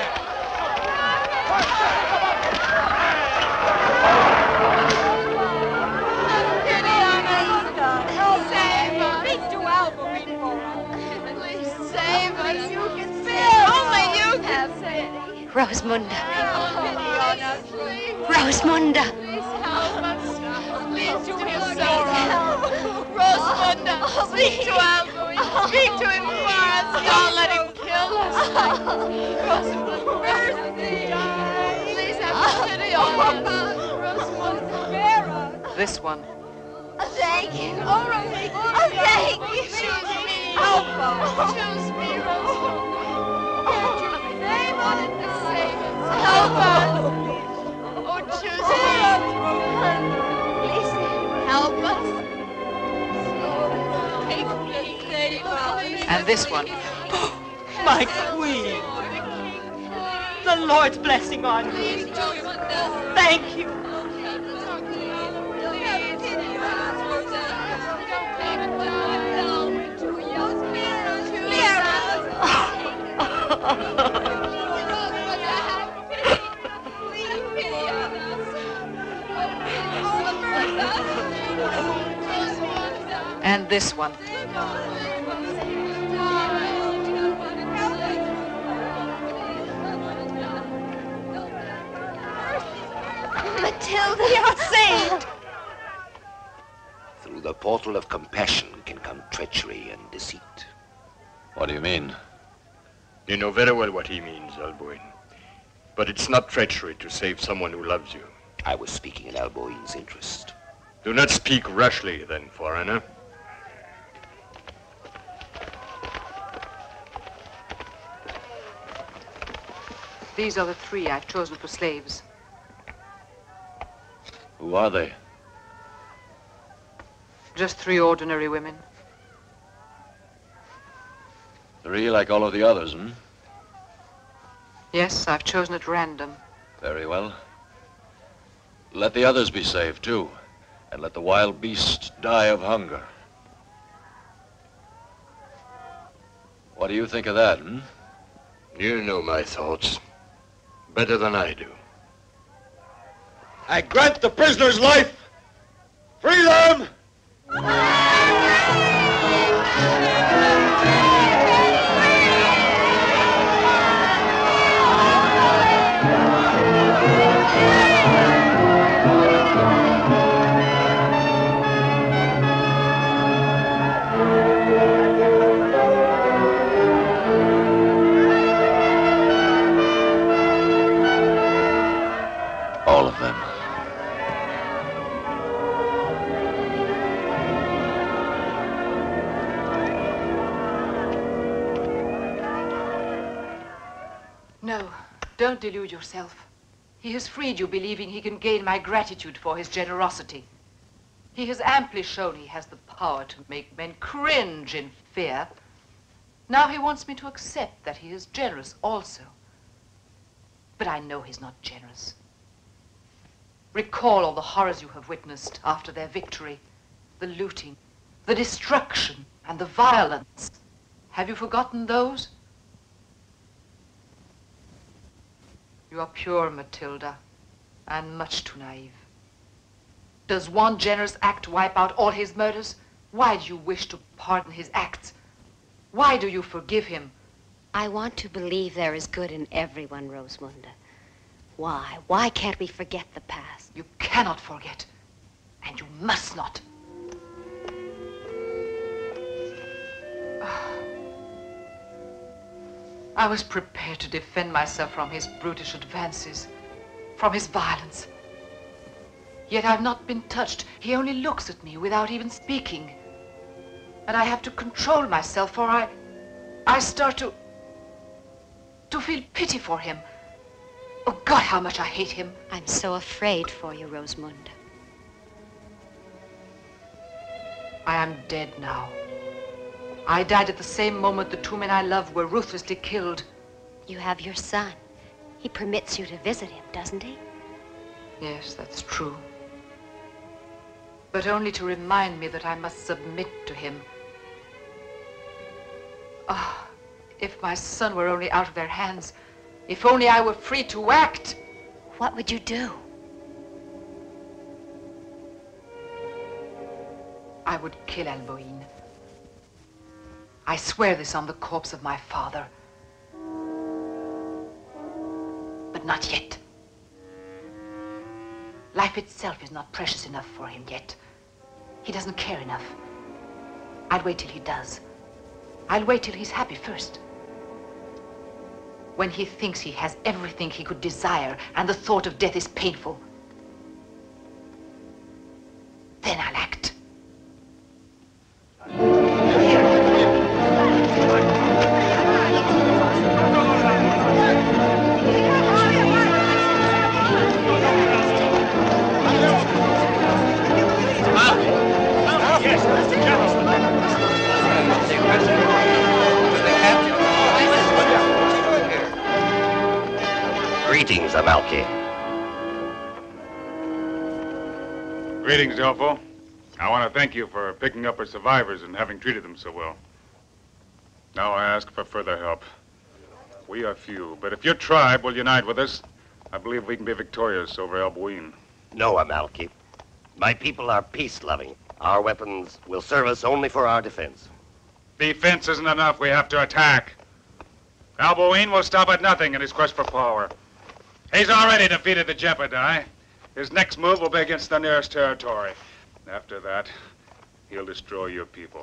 Speaker 8: Rosamunda. Rosamunda.
Speaker 19: Please do him sorrow. Rosamunda, speak to Albuin. Speak to him for us. Don't let him kill us. Rosamunda, mercy. Please have pity on us. Rosamunda, spare us.
Speaker 7: This one.
Speaker 19: Thank you. Oh, Rosamunda. Oh, thank you. Choose me. Help us. Choose me, Rosamunda. Save us. Save us. Help us. Oh, choose me. Please help us. Take me. Save us.
Speaker 7: And this one.
Speaker 20: My queen. The Lord's blessing on you. Thank you.
Speaker 7: And this one.
Speaker 19: Matilda, you're saved.
Speaker 16: Through the portal of compassion can come treachery and deceit.
Speaker 14: What do you mean?
Speaker 17: You know very well what he means, Albuin. But it's not treachery to save someone who loves you.
Speaker 16: I was speaking in Albuin's interest.
Speaker 17: Do not speak rashly, then, foreigner.
Speaker 7: These are the three I've chosen for slaves.
Speaker 14: Who are they?
Speaker 7: Just three ordinary women.
Speaker 14: Three like all of the others, hmm?
Speaker 7: Yes, I've chosen at random.
Speaker 14: Very well. Let the others be saved, too. And let the wild beasts die of hunger. What do you think of that, hmm?
Speaker 17: You know my thoughts better than I do.
Speaker 14: I grant the prisoners life. Free them!
Speaker 7: No, don't delude yourself. He has freed you, believing he can gain my gratitude for his generosity. He has amply shown he has the power to make men cringe in fear. Now he wants me to accept that he is generous also. But I know he's not generous. Recall all the horrors you have witnessed after their victory. The looting, the destruction, and the violence. Have you forgotten those? You are pure, Matilda, and much too naive. Does one generous act wipe out all his murders? Why do you wish to pardon his acts? Why do you forgive him?
Speaker 8: I want to believe there is good in everyone, Rosamunda. Why? Why can't we forget the past?
Speaker 7: You cannot forget, and you must not. I was prepared to defend myself from his brutish advances, from his violence. Yet I've not been touched. He only looks at me without even speaking. And I have to control myself, for I... I start to... to feel pity for him. Oh, God, how much I hate him.
Speaker 8: I'm so afraid for you, Rosamunda.
Speaker 7: I am dead now. I died at the same moment the two men I loved were ruthlessly killed.
Speaker 8: You have your son. He permits you to visit him, doesn't he?
Speaker 7: Yes, that's true. But only to remind me that I must submit to him. Ah, oh, if my son were only out of their hands, if only I were free to act.
Speaker 8: What would you do?
Speaker 7: I would kill Alboin. I swear this on the corpse of my father. But not yet. Life itself is not precious enough for him yet. He doesn't care enough. I'll wait till he does. I'll wait till he's happy first. When he thinks he has everything he could desire and the thought of death is painful, then I'll act.
Speaker 3: Greetings, Amalki.
Speaker 9: Greetings, Delpho. I want to thank you for picking up our survivors and having treated them so well. Now I ask for further help. We are few, but if your tribe will unite with us, I believe we can be victorious over Alboin.
Speaker 3: No, Amalki. My people are peace-loving. Our weapons will serve us only for our defense.
Speaker 9: Defense isn't enough. We have to attack. Alboin will stop at nothing in his quest for power. He's already defeated the Jepidi. His next move will be against the nearest territory. After that, he'll destroy your people.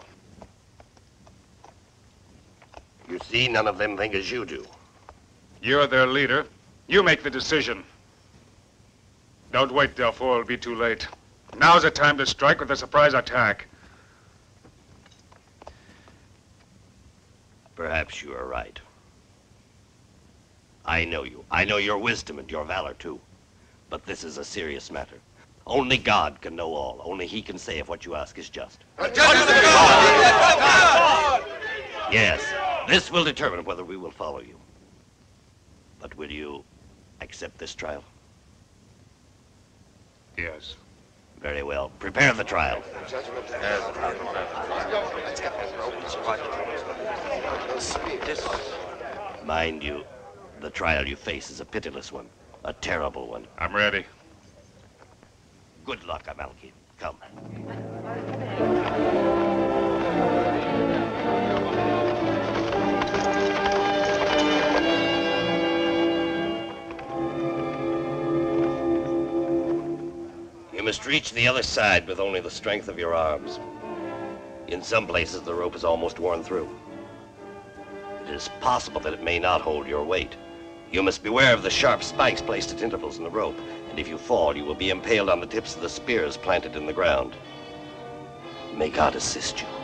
Speaker 3: You see, none of them think as you do.
Speaker 9: You're their leader. You make the decision. Don't wait, Delpho. It'll be too late. Now's the time to strike with a surprise attack.
Speaker 3: Perhaps you are right. I know you. I know your wisdom and your valor, too. But this is a serious matter. Only God can know all. Only he can say if what you ask is just. Yes, this will determine whether we will follow you. But will you accept this trial?
Speaker 9: Yes.
Speaker 3: Very well. Prepare the trial. Mind you, the trial you face is a pitiless one, a terrible one.
Speaker 9: I'm ready.
Speaker 3: Good luck, Amalki. Come. You must reach the other side with only the strength of your arms. In some places, the rope is almost worn through. It is possible that it may not hold your weight. You must beware of the sharp spikes placed at intervals in the rope, and if you fall, you will be impaled on the tips of the spears planted in the ground. May God assist you.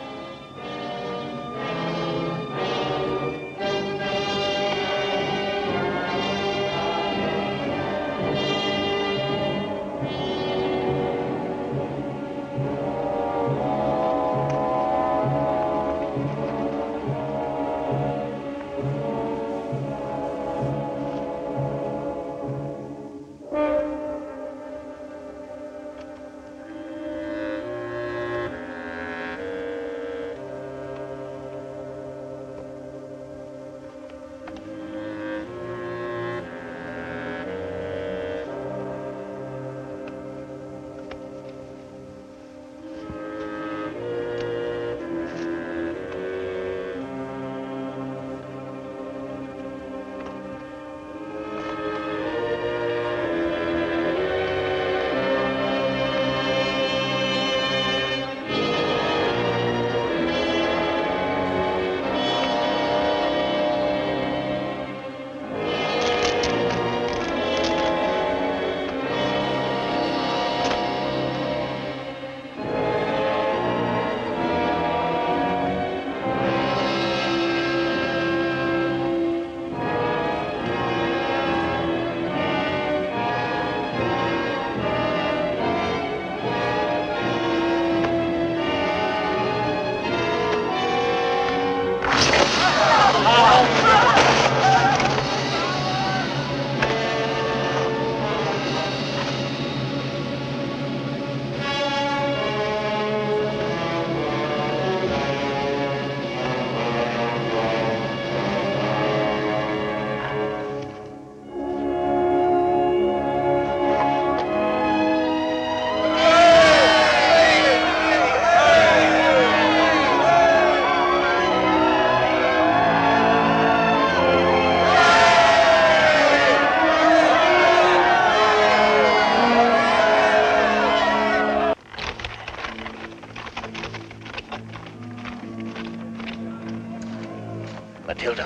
Speaker 11: Matilda.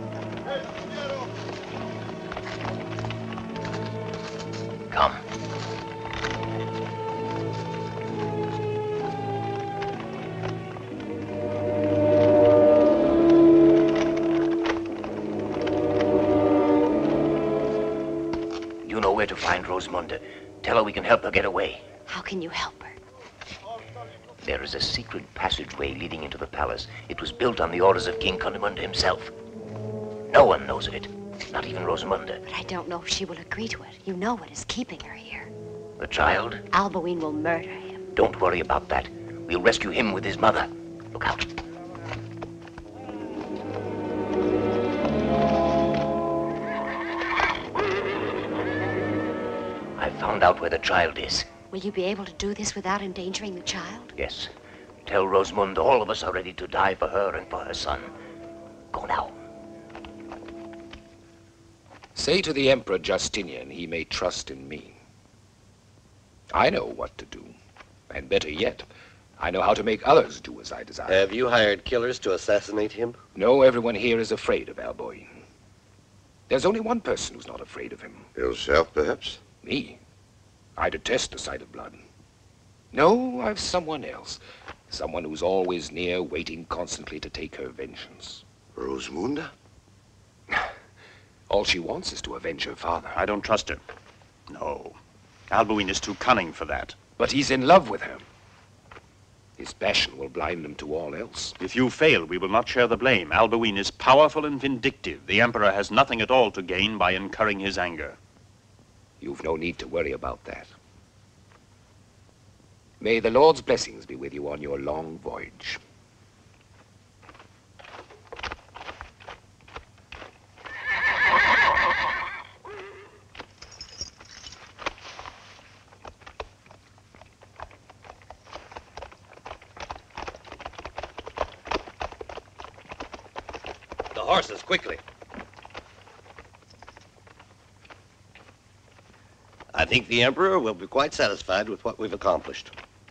Speaker 11: Come. You know where to find Rosamunda. Tell her we can help her get away.
Speaker 8: How can you help her?
Speaker 11: There is a secret passageway leading into the palace. It was built on the orders of King Cunimunda himself. No one knows of it, not even Rosamunda.
Speaker 8: But I don't know if she will agree to it. You know what is keeping her here.
Speaker 11: The child?
Speaker 8: Alboin will murder him.
Speaker 11: Don't worry about that. We'll rescue him with his mother. Look out. I found out where the child is.
Speaker 8: Will you be able to do this without endangering the child?
Speaker 11: Yes. Tell Rosamund all of us are ready to die for her and for her son. Go now.
Speaker 21: Say to the Emperor Justinian he may trust in me. I know what to do. And better yet, I know how to make others do as I desire.
Speaker 3: Have you hired killers to assassinate him?
Speaker 21: No, everyone here is afraid of Alboin. There's only one person who's not afraid of him.
Speaker 5: Yourself, perhaps?
Speaker 21: Me? I detest the sight of blood. No, I've someone else. Someone who's always near, waiting constantly to take her vengeance.
Speaker 5: Rosamunda?
Speaker 21: All she wants is to avenge her father.
Speaker 2: I don't trust her. No. Alboin is too cunning for that.
Speaker 21: But he's in love with her. His passion will blind him to all else.
Speaker 2: If you fail, we will not share the blame. Alboin is powerful and vindictive. The Emperor has nothing at all to gain by incurring his anger.
Speaker 21: You've no need to worry about that. May the Lord's blessings be with you on your long voyage.
Speaker 3: The horses, quickly. I think the Emperor will be quite satisfied with what we've accomplished.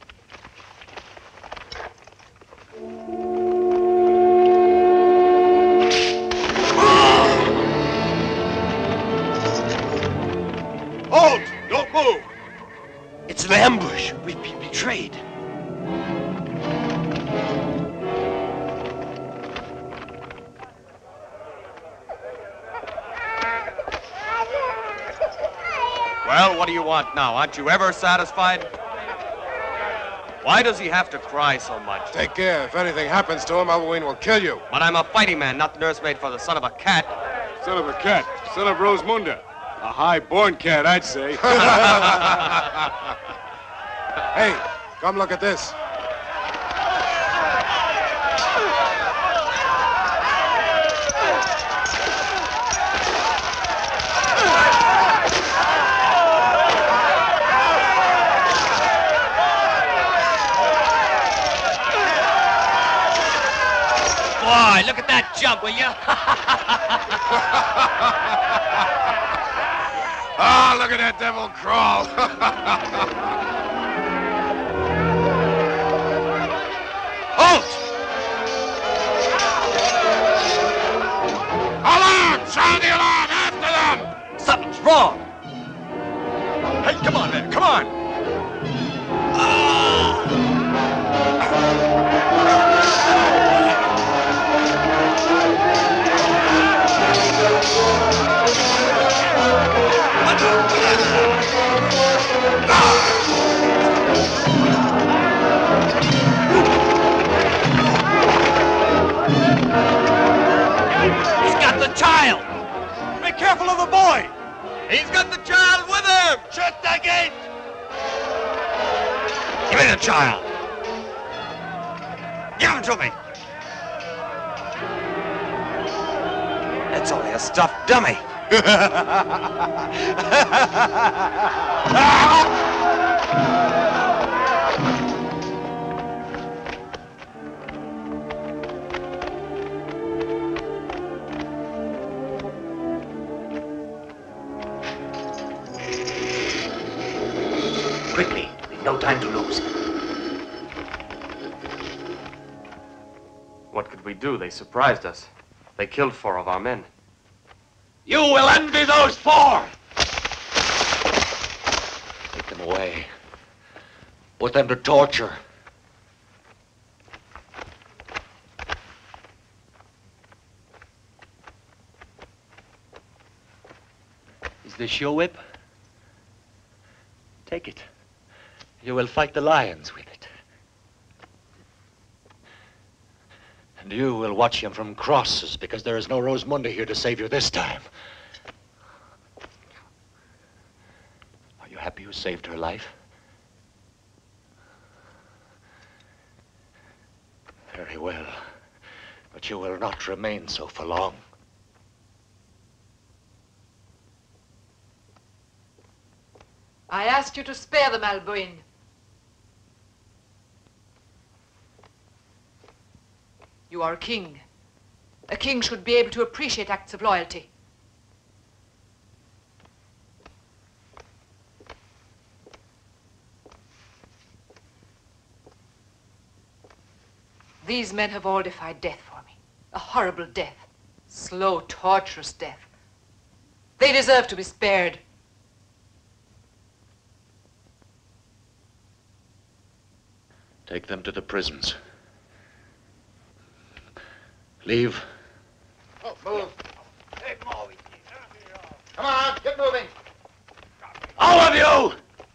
Speaker 1: Halt! Don't move!
Speaker 11: It's an ambush. We've been betrayed.
Speaker 15: Well, what do you want now? Aren't you ever satisfied? Why does he have to cry so much?
Speaker 22: Take care. If anything happens to him, Alboin will kill you.
Speaker 15: But I'm a fighting man, not the nursemaid for the son of a cat.
Speaker 1: Son of a cat. Son of Rosamunda. A high-born cat, I'd say.
Speaker 22: Hey, come look at this.
Speaker 15: Boy, look at that jump, will you?
Speaker 22: Ah, look at that devil crawl.
Speaker 15: Halt!
Speaker 22: Alarm! Sound the alarm! After them!
Speaker 15: Something's wrong. Hey, come on, man, come on. He's got the child. Be careful of the boy. He's got the child with him. Shut the gate. Give me the child. Give him to me. That's only a stuffed dummy.
Speaker 11: Quickly, we've no time to lose.
Speaker 15: What could we do? They surprised us.
Speaker 17: They killed four of our men.
Speaker 14: You will envy those four! Take them away. Put them to torture.
Speaker 10: Is this your whip?
Speaker 14: Take it. You will fight the lions with it. And you will watch him from crosses because there is no Rosamunda here to save you this time. Are you happy you saved her life? Very well. But you will not remain so for long.
Speaker 7: I asked you to spare them, Alboin. You are a king. A king should be able to appreciate acts of loyalty. These men have all defied death for me. A horrible death. Slow, torturous death. They deserve to be spared.
Speaker 14: Take them to the prisons. Leave.
Speaker 5: Oh, move. Come on, get moving.
Speaker 14: All of you!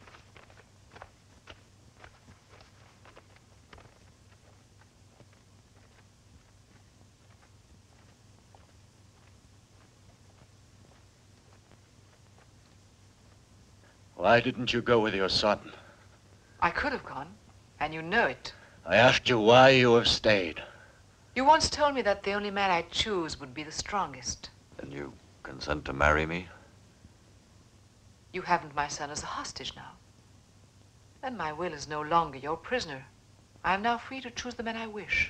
Speaker 14: Why didn't you go with your son?
Speaker 7: I could have gone, and you know it.
Speaker 14: I asked you why you have stayed.
Speaker 7: You once told me that the only man I'd choose would be the strongest.
Speaker 14: Then you consent to marry me?
Speaker 7: You haven't my son as a hostage now. And my will is no longer your prisoner. I am now free to choose the man I wish.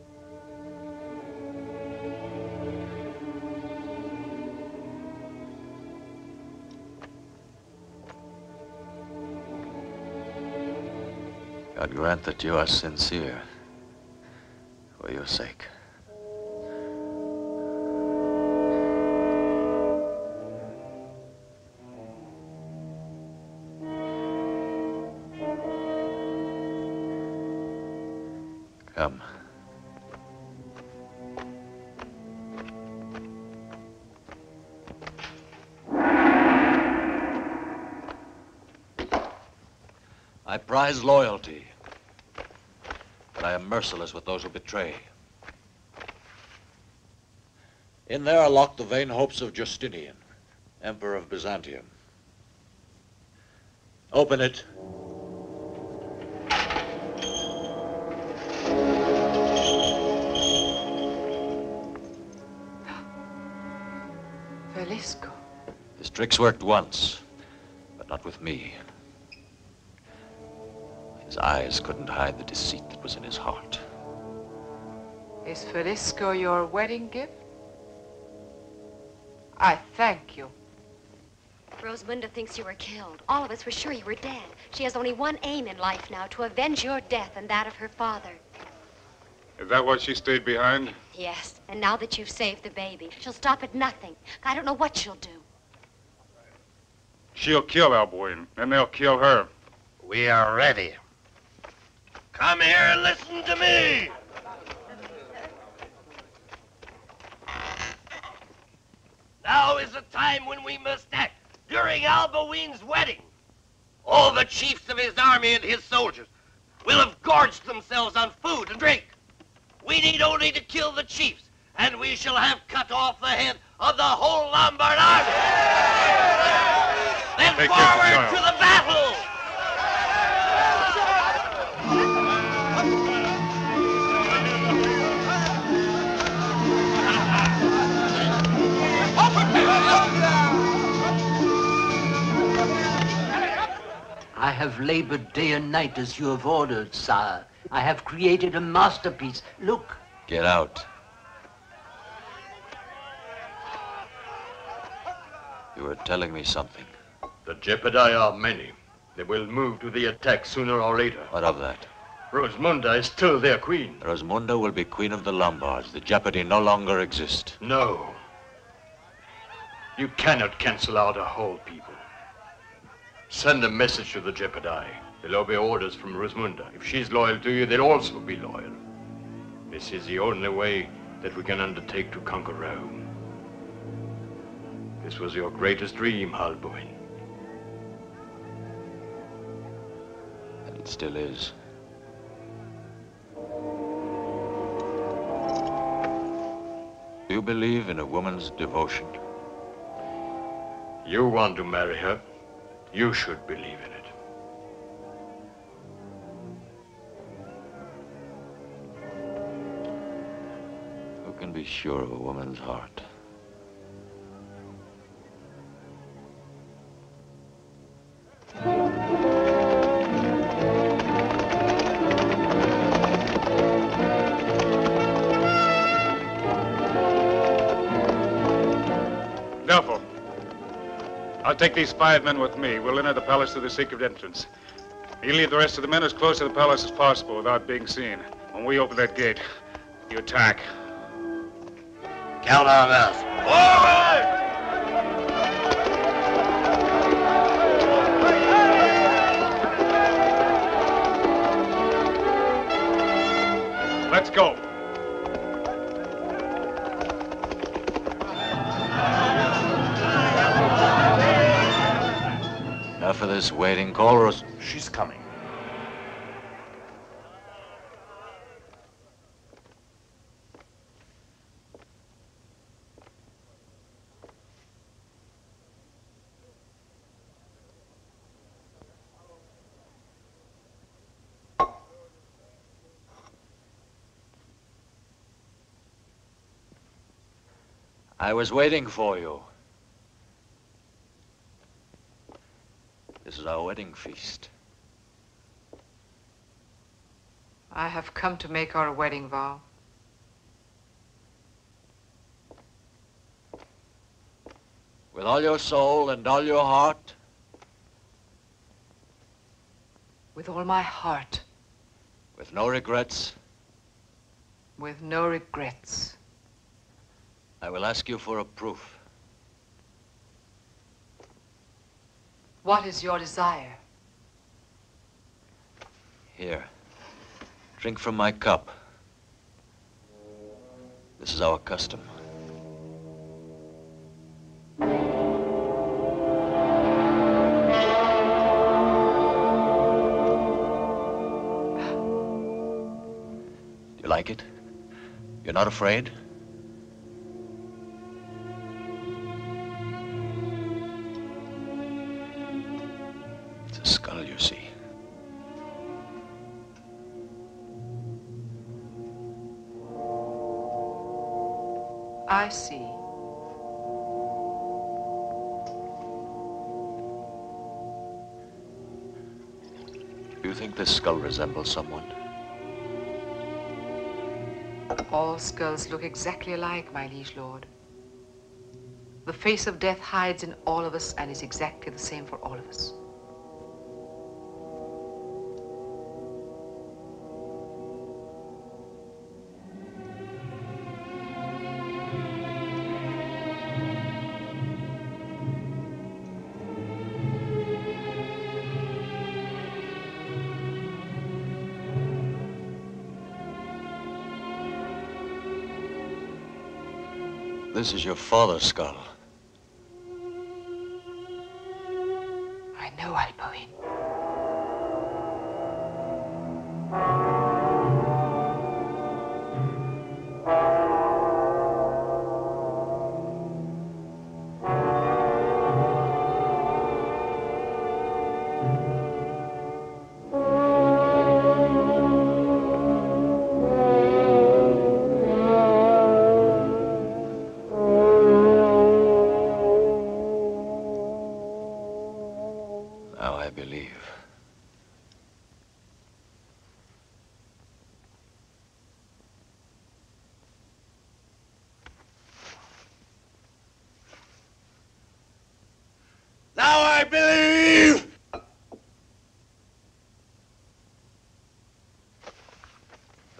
Speaker 14: God grant that you are sincere for your sake. Come. I prize loyalty, but I am merciless with those who betray. In there are locked the vain hopes of Justinian, Emperor of Byzantium. Open it.
Speaker 7: Velisco.
Speaker 14: His tricks worked once, but not with me. His eyes couldn't hide the deceit that was in his heart.
Speaker 7: Is Velisco your wedding gift? I thank you.
Speaker 8: Rosamunda thinks you were killed. All of us were sure you were dead. She has only one aim in life now, to avenge your death and that of her father.
Speaker 9: Is that why she stayed behind?
Speaker 8: Yes, and now that you've saved the baby, she'll stop at nothing. I don't know what she'll do.
Speaker 9: She'll kill Alboin, and they'll kill her.
Speaker 3: We are ready. Come here and listen to me. Now is the time when we must act. During Alboin's wedding, all the chiefs of his army and his soldiers will have gorged themselves on food and drink. We need only to kill the chiefs, and we shall have cut off the head of the whole Lombard army. Then
Speaker 9: Take care of the
Speaker 3: forward
Speaker 9: child.
Speaker 3: to the battle!
Speaker 20: I have labored day and night as you have ordered, sire. I have created a masterpiece. Look.
Speaker 14: Get out. You were telling me something.
Speaker 17: The Jepidai are many. They will move to the attack sooner or later.
Speaker 14: What of that?
Speaker 17: Rosmunda is still their queen.
Speaker 14: Rosmunda will be queen of the Lombards. The jeopardy no longer exists.
Speaker 17: No. You cannot cancel out a whole people. Send a message to the Jeopardy. They'll obey orders from Rosmunda. If she's loyal to you, they'll also be loyal. This is the only way that we can undertake to conquer Rome. This was your greatest dream, Halboin.
Speaker 14: And it still is. Do you believe in a woman's devotion?
Speaker 17: You want to marry her, you should believe in it.
Speaker 14: Who can be sure of a woman's heart?
Speaker 9: Delpho, I'll take these five men with me. We'll enter the palace through the secret entrance. You lead the rest of the men as close to the palace as possible without being seen. When we open that gate, you attack.
Speaker 3: Count our mouth.
Speaker 9: Let's go.
Speaker 14: Enough of this waiting. Call Ros...
Speaker 2: She's coming.
Speaker 14: I was waiting for you. This is our wedding feast.
Speaker 7: I have come to make our wedding vow.
Speaker 14: With all your soul and all your heart?
Speaker 7: With all my heart.
Speaker 14: With no regrets?
Speaker 7: With no regrets.
Speaker 14: I will ask you for a proof.
Speaker 7: What is your desire?
Speaker 14: Here. Drink from my cup. This is our custom. Do you like it? You're not afraid? It's a skull, you see.
Speaker 7: I see.
Speaker 14: Do you think this skull resembles someone?
Speaker 7: All skulls look exactly alike, my liege lord. The face of death hides in all of us and is exactly the same for all of us.
Speaker 14: This is your father's skull.
Speaker 7: I know, Alboin.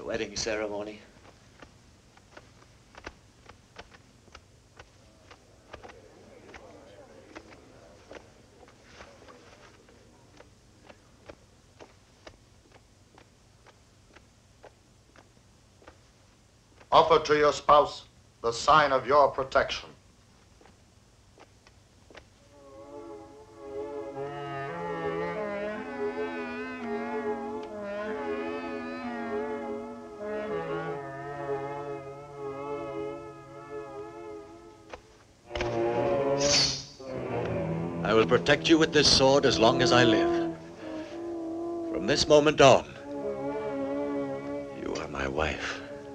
Speaker 14: wedding ceremony.
Speaker 5: Offer to your spouse the sign of your protection.
Speaker 14: I will protect you with this sword as long as I live. From this moment on, you are my wife.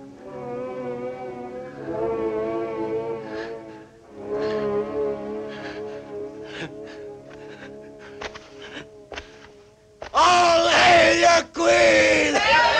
Speaker 22: All hail your queen!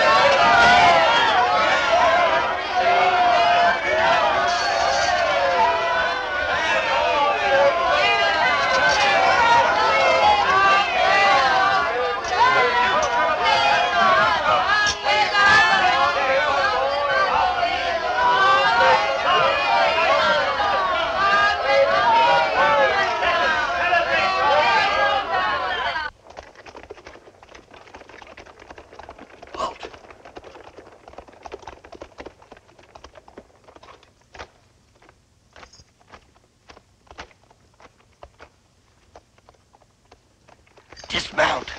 Speaker 11: Dismount.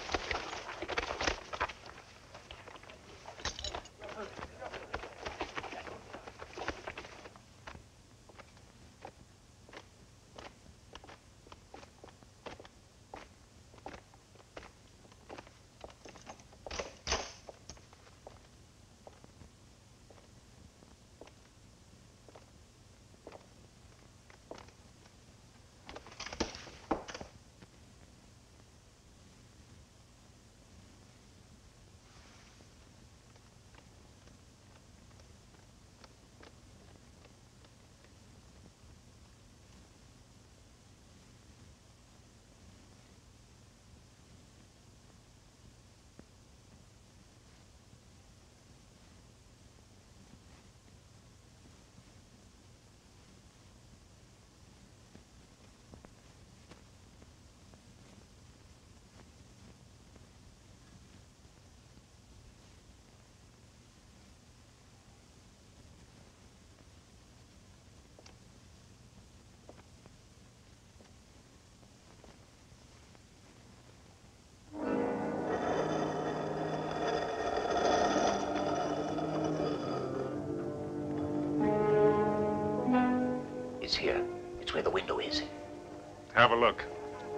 Speaker 11: It's here. It's where the window is.
Speaker 9: Have a look.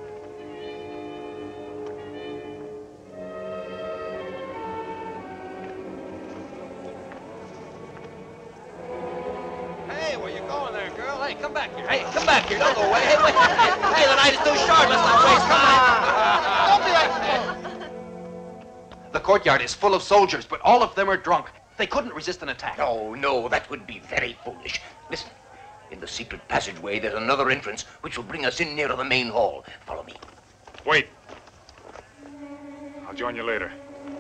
Speaker 4: Hey, where you going there, girl? Hey, come back here. Hey, come back here. Don't go away. Hey, wait. Hey, the night is too short. Let's not waste time. Don't be like...
Speaker 12: The courtyard is full of soldiers, but all of them are drunk. They couldn't resist an attack.
Speaker 11: No, no, that would be very foolish. Listen, in the secret passageway, there's another entrance which will bring us in near to the main hall. Follow me.
Speaker 9: Wait. I'll join you later.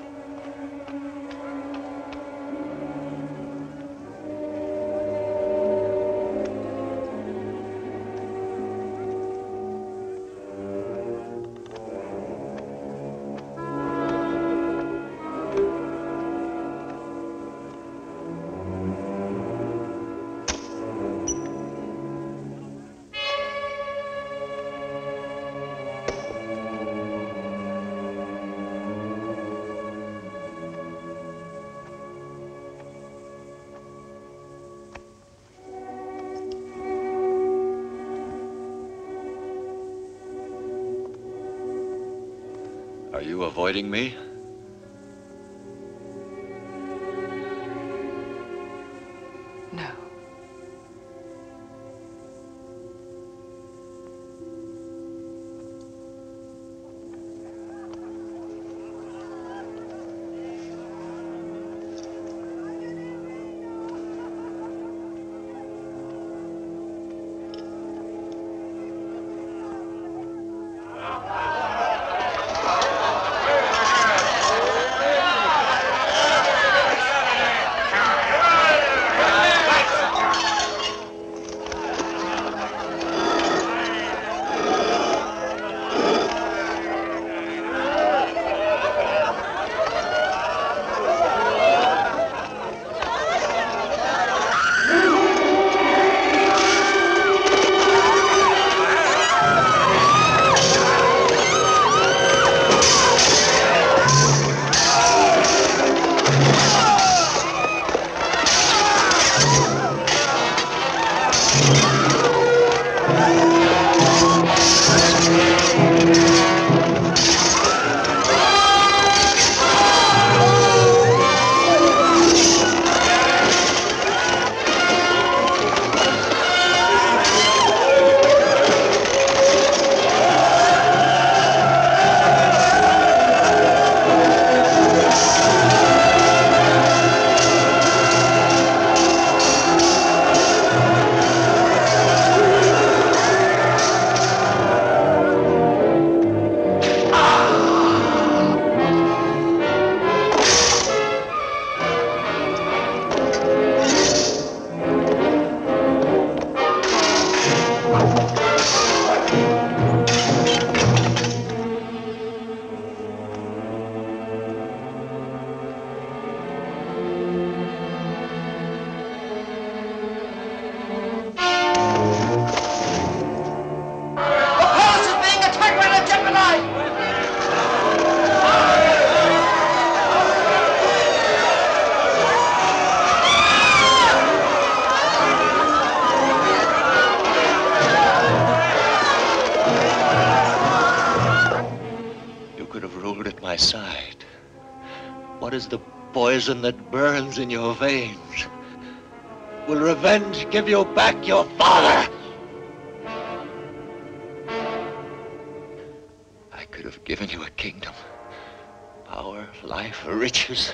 Speaker 14: Are you avoiding me?
Speaker 7: No.
Speaker 14: the poison that burns in your veins? Will revenge give you back your father? I could have given you a kingdom. Power, life, riches.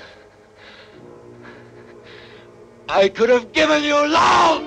Speaker 14: I could have given you love!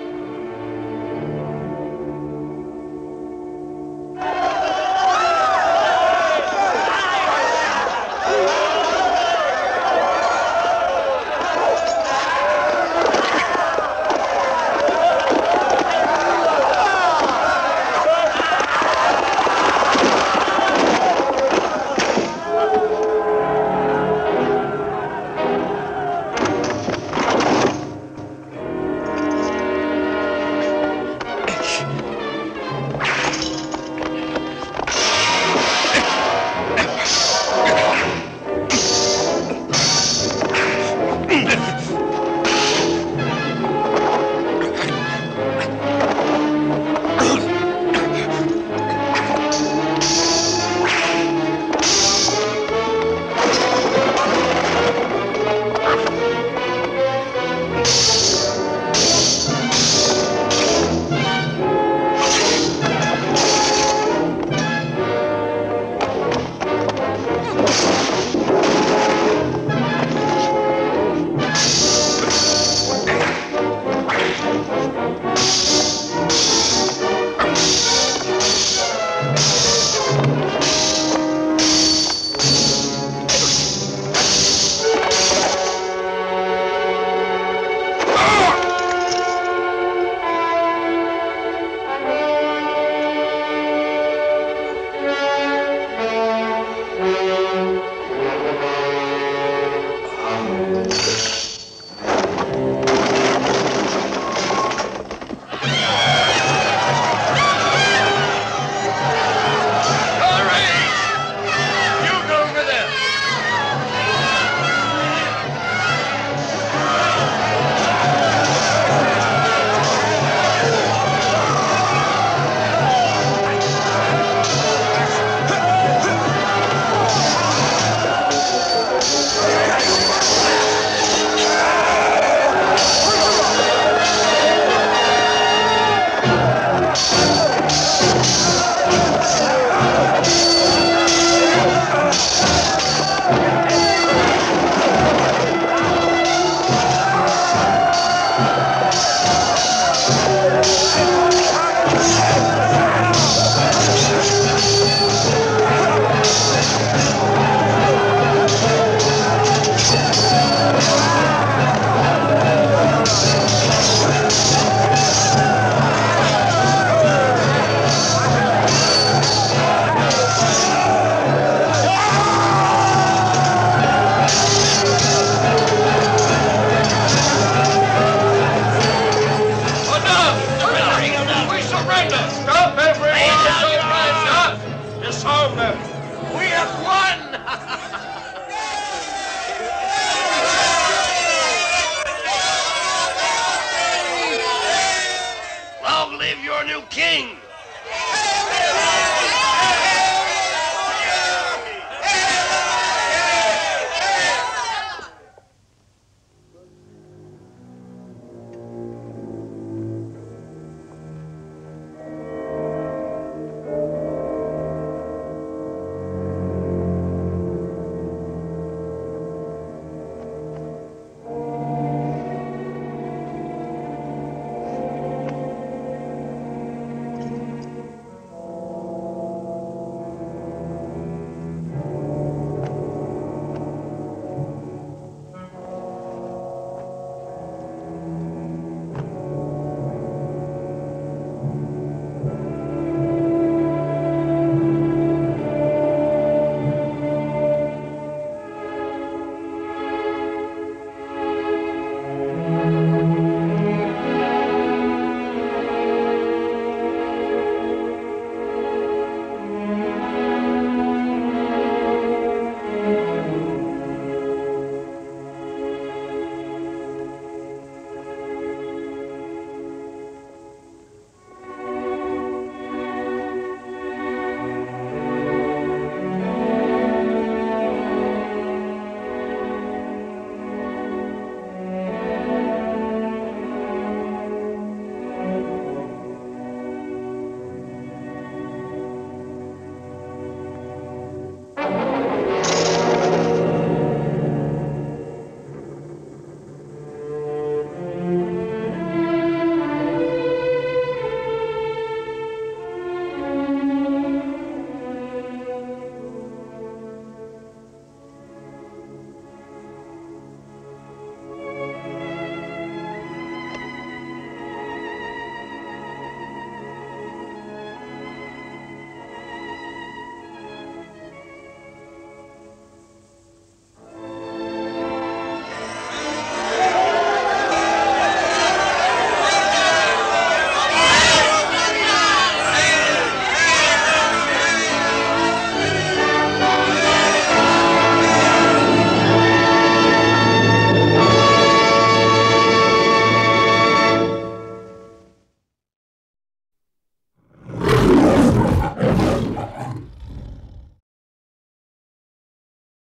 Speaker 3: Long live your new king!